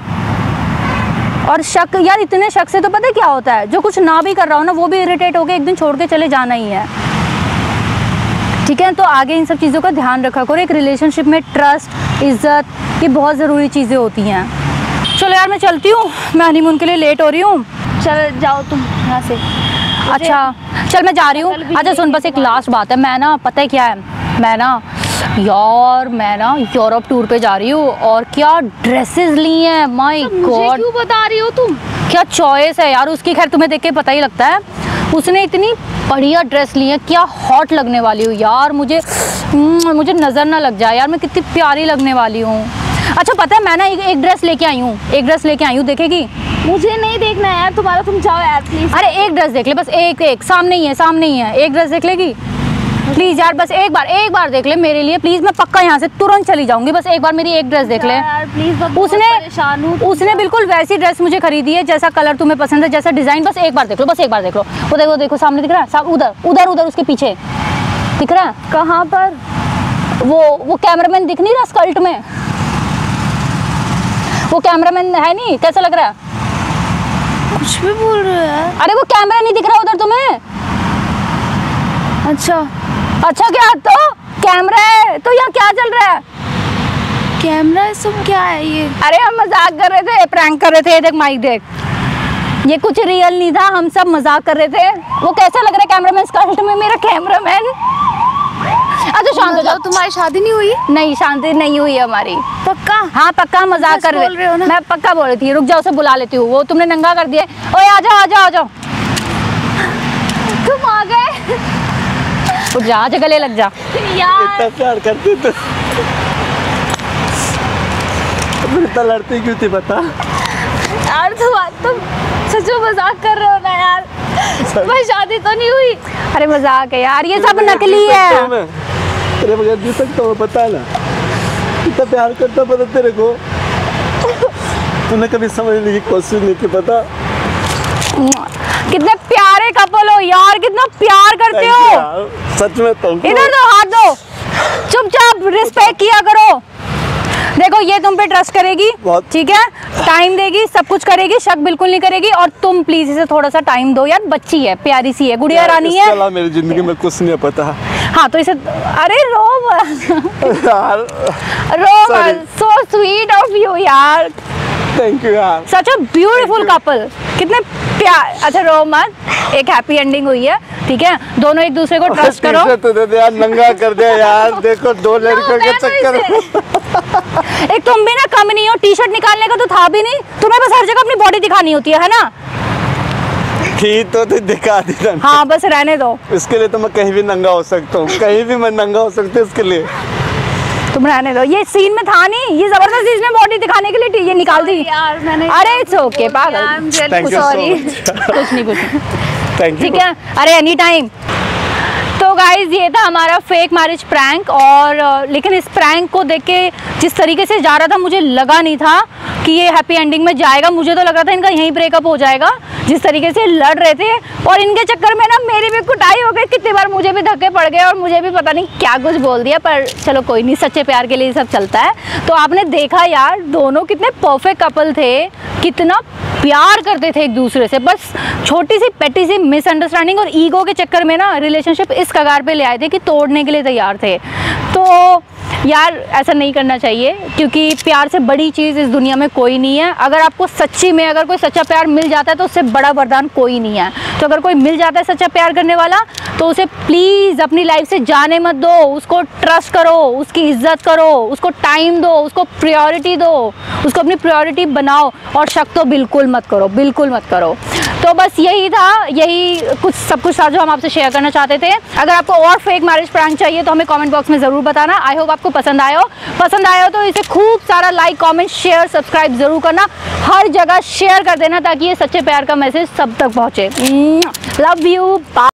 [SPEAKER 3] और शक यार, इतने शक से तो पता है क्या होता है, जो कुछ ना भी कर रहा हो ना वो भी इरिटेट होकर एक दिन छोड़ के चले जाना ही है, ठीक है? तो आगे इन सब चीज़ों का ध्यान रखा करो। एक रिलेशनशिप में ट्रस्ट, इज्जत, ये बहुत ज़रूरी चीज़ें होती हैं। चलो यार मैं चलती हूँ, मैं हनीमून के लिए लेट हो रही हूँ।
[SPEAKER 1] चल जाओ तुम यहाँ से।
[SPEAKER 3] अच्छा चल मैं जा रही हूँ।
[SPEAKER 1] कल भी
[SPEAKER 3] अच्छा सुन, बस एक लास्ट बात है, मैं ना पता है क्या है, मैं ना यार मैं ना यूरोप टूर पे जा रही हूँ और क्या ड्रेसेस ली हैं, माय
[SPEAKER 1] मुझे
[SPEAKER 3] गॉड
[SPEAKER 1] क्यों बता रही हो तुम?
[SPEAKER 3] क्या चॉइस है यार उसकी। खैर तुम्हें देख के पता ही लगता है, उसने इतनी बढ़िया ड्रेस ली है, क्या हॉट लगने वाली हूँ यार। मुझे मुझे नज़र ना लग जाए यार, मैं कितनी प्यारी लगने वाली हूँ। अच्छा पता है मैं ना एक, एक ड्रेस लेके आई हूँ, एक ड्रेस लेके आई हूँ, देखेगी?
[SPEAKER 1] मुझे नहीं देखना है यार तुम्हारा, तुम जाओ यार प्लीज।
[SPEAKER 3] अरे एक ड्रेस देख ले बस, एक एक सामने ही है, सामने ही है, एक ड्रेस देख लेगी प्लीज यार, बस एक बार एक बार देख ले मेरे लिए प्लीज। मैं पक्का यहाँ से तुरंत चली जाऊंगी, बस एक बार मेरी एक ड्रेस देख ले
[SPEAKER 1] यार प्लीज।
[SPEAKER 3] उसने
[SPEAKER 1] परेशान हूँ।
[SPEAKER 3] उसने बिल्कुल वैसी ड्रेस मुझे खरीदी है जैसा कलर तुम्हें पसंद है, जैसा डिजाइन। बस एक बार देख लो, बस एक बार देख लो। वो देखो देखो सामने दिख रहा है, साम- उधर उधर उधर उसके पीछे दिख रहा है।
[SPEAKER 1] कहाँ पर?
[SPEAKER 3] वो वो कैमरामैन दिख नहीं रहा स्कर्ट में? वो कैमरामैन है नहीं, कैसा लग रहा है?
[SPEAKER 1] कुछ भी बोल रहे हो यार।
[SPEAKER 3] अरे वो कैमरा नहीं दिख रहा उधर तुम्हें?
[SPEAKER 1] अच्छा
[SPEAKER 3] अच्छा क्या, तो कैमरा है तो यहाँ क्या चल रहा है?
[SPEAKER 1] कैमरा सब क्या है ये?
[SPEAKER 3] अरे हम मजाक कर रहे थे, प्रैंक कर रहे थे। देख माइक देख, ये कुछ रियल नहीं था, हम सब मजाक कर रहे थे। वो कैसा लग रहा है कैमरामैन स्कर्ट में, मेरा कैमरामैन? अच्छा शांत हो जाओ।
[SPEAKER 1] तुम्हारी शादी नहीं हुई?
[SPEAKER 3] नहीं शांति नहीं हुई है हमारी।
[SPEAKER 1] पक्का?
[SPEAKER 3] हाँ पक्का, मजाक
[SPEAKER 1] सच
[SPEAKER 3] कर
[SPEAKER 1] बोल रहे हो ना?
[SPEAKER 3] मैं पक्का बोल रही थी। रुक जाओ, उसे बुला लेती हूँ, वो तुमने नंगा कर दिया। ओए आ जाओ आ जाओ आ जाओ,
[SPEAKER 1] तुम आ गए?
[SPEAKER 3] उठ जा, आजा गले लग जा।
[SPEAKER 1] यार
[SPEAKER 2] इतना प्यार करती तो तुम इतना लड़ती क्यों थी बता?
[SPEAKER 1] यार तुम तुम सच में मजाक कर रहे हो ना यार? तुम्हारी शादी तो नहीं हुई?
[SPEAKER 3] अरे मजाक है यार, ये सब नकली है।
[SPEAKER 2] मैं तेरे बगैर जी सकता हूँ, पता है ना? इतना प्यार करता पता तेरे को, तूने कभी समझने की कोशिश नहीं की, पता?
[SPEAKER 3] कितने प्यारे कपल हो यार, कितना प्यार करते हो
[SPEAKER 2] यार, सच में तुम
[SPEAKER 3] इधर दो हाथ दो, चुपचाप रिस्पेक्ट किया करो। देखो ये तुम पे ट्रस्ट करेगी,
[SPEAKER 2] बहुत।
[SPEAKER 3] ठीक है, टाइम देगी, सब कुछ करेगी, शक बिल्कुल नहीं करेगी। और तुम प्लीज इसे थोड़ा सा टाइम दो यार, बच्ची है, प्यारी सी है, गुड़िया रानी
[SPEAKER 2] इसके
[SPEAKER 3] है।
[SPEAKER 2] अलावा मेरी जिंदगी में कुछ नहीं पता।
[SPEAKER 3] हाँ तो इसे, अरे रो मत
[SPEAKER 2] यार
[SPEAKER 3] रो
[SPEAKER 2] Sorry.
[SPEAKER 3] मत, सो स्वीट ऑफ यू यार,
[SPEAKER 2] थैंक यू यार।
[SPEAKER 3] सच अ ब्यूटीफुल कपल, कितने प्यार। अच्छा रो मत, एक हैप्पी एंडिंग हुई है, ठीक है, दोनों एक दूसरे को ट्रस्ट करो।
[SPEAKER 2] तो दे दे यार, नंगा कर दे यार, देखो दो लड़कियों के चक्कर
[SPEAKER 3] एक तुम भी ना कम नहीं हो, टी शर्ट निकालने का तो था भी नहीं, तुम्हें बस हर जगह अपनी बॉडी दिखानी होती है, है ना?
[SPEAKER 2] ठीक तो तू दिखा दी ना।
[SPEAKER 3] हाँ बस रहने दो,
[SPEAKER 2] इसके लिए तो मैं कहीं भी नंगा हो सकता हूँ, कहीं भी मैं नंगा हो सकता हूँ, इसके लिए
[SPEAKER 3] तुम रहने दो। ये सीन में था नहीं, ये जबरदस्ती इसने बॉडी दिखाने के लिए ये निकाल दी
[SPEAKER 1] यार मैंने।
[SPEAKER 3] अरे इट्स ओके पागल,
[SPEAKER 2] Thank you so
[SPEAKER 3] sorry
[SPEAKER 2] much.
[SPEAKER 3] कुछ नहीं कुछ नहीं
[SPEAKER 2] थैंक यू।
[SPEAKER 3] ठीक है, अरे एनी टाइम। तो गाइज ये था हमारा फेक मैरिज प्रैंक, और uh, लेकिन इस प्रैंक को देख के जिस तरीके से जा रहा था मुझे लगा नहीं था कि ये हैप्पी एंडिंग में जाएगा। मुझे तो लग रहा था इनका यहीं ब्रेकअप हो जाएगा, जिस तरीके से लड़ रहे थे, और इनके चक्कर में ना मेरी भी कुटाई हो गई, कितनी बार मुझे भी धक्के पड़ गए और मुझे भी पता नहीं क्या कुछ बोल दिया, पर चलो कोई नहीं, सच्चे प्यार के लिए सब चलता है। तो आपने देखा यार दोनों कितने परफेक्ट कपल थे, कितना प्यार करते थे एक दूसरे से, बस छोटी सी पेटी सी मिसअंडरस्टैंडिंग और ईगो के चक्कर में ना रिलेशनशिप इस कगार पे ले आए थे कि तोड़ने के लिए तैयार थे। तो यार ऐसा नहीं करना चाहिए, क्योंकि प्यार से बड़ी चीज़ इस दुनिया में कोई नहीं है। अगर आपको सच्ची में अगर कोई सच्चा प्यार मिल जाता है तो उससे बड़ा वरदान कोई नहीं है। तो अगर कोई मिल जाता है सच्चा प्यार करने वाला, तो उसे प्लीज़ अपनी लाइफ से जाने मत दो, उसको ट्रस्ट करो, उसकी इज्जत करो, उसको टाइम दो, उसको प्रायोरिटी दो, उसको अपनी प्रायोरिटी बनाओ, और शक तो बिल्कुल मत करो, बिल्कुल मत करो। तो बस यही था, यही कुछ सब कुछ था जो हम आपसे शेयर करना चाहते थे। अगर आपको और फेक मैरिज प्रैंक चाहिए तो हमें कमेंट बॉक्स में ज़रूर बताना। आई होप आपको पसंद आया हो, पसंद आया हो तो इसे खूब सारा लाइक, कमेंट, शेयर, सब्सक्राइब ज़रूर करना, हर जगह शेयर कर देना ताकि ये सच्चे प्यार का मैसेज सब तक पहुँचे। Love you, bye.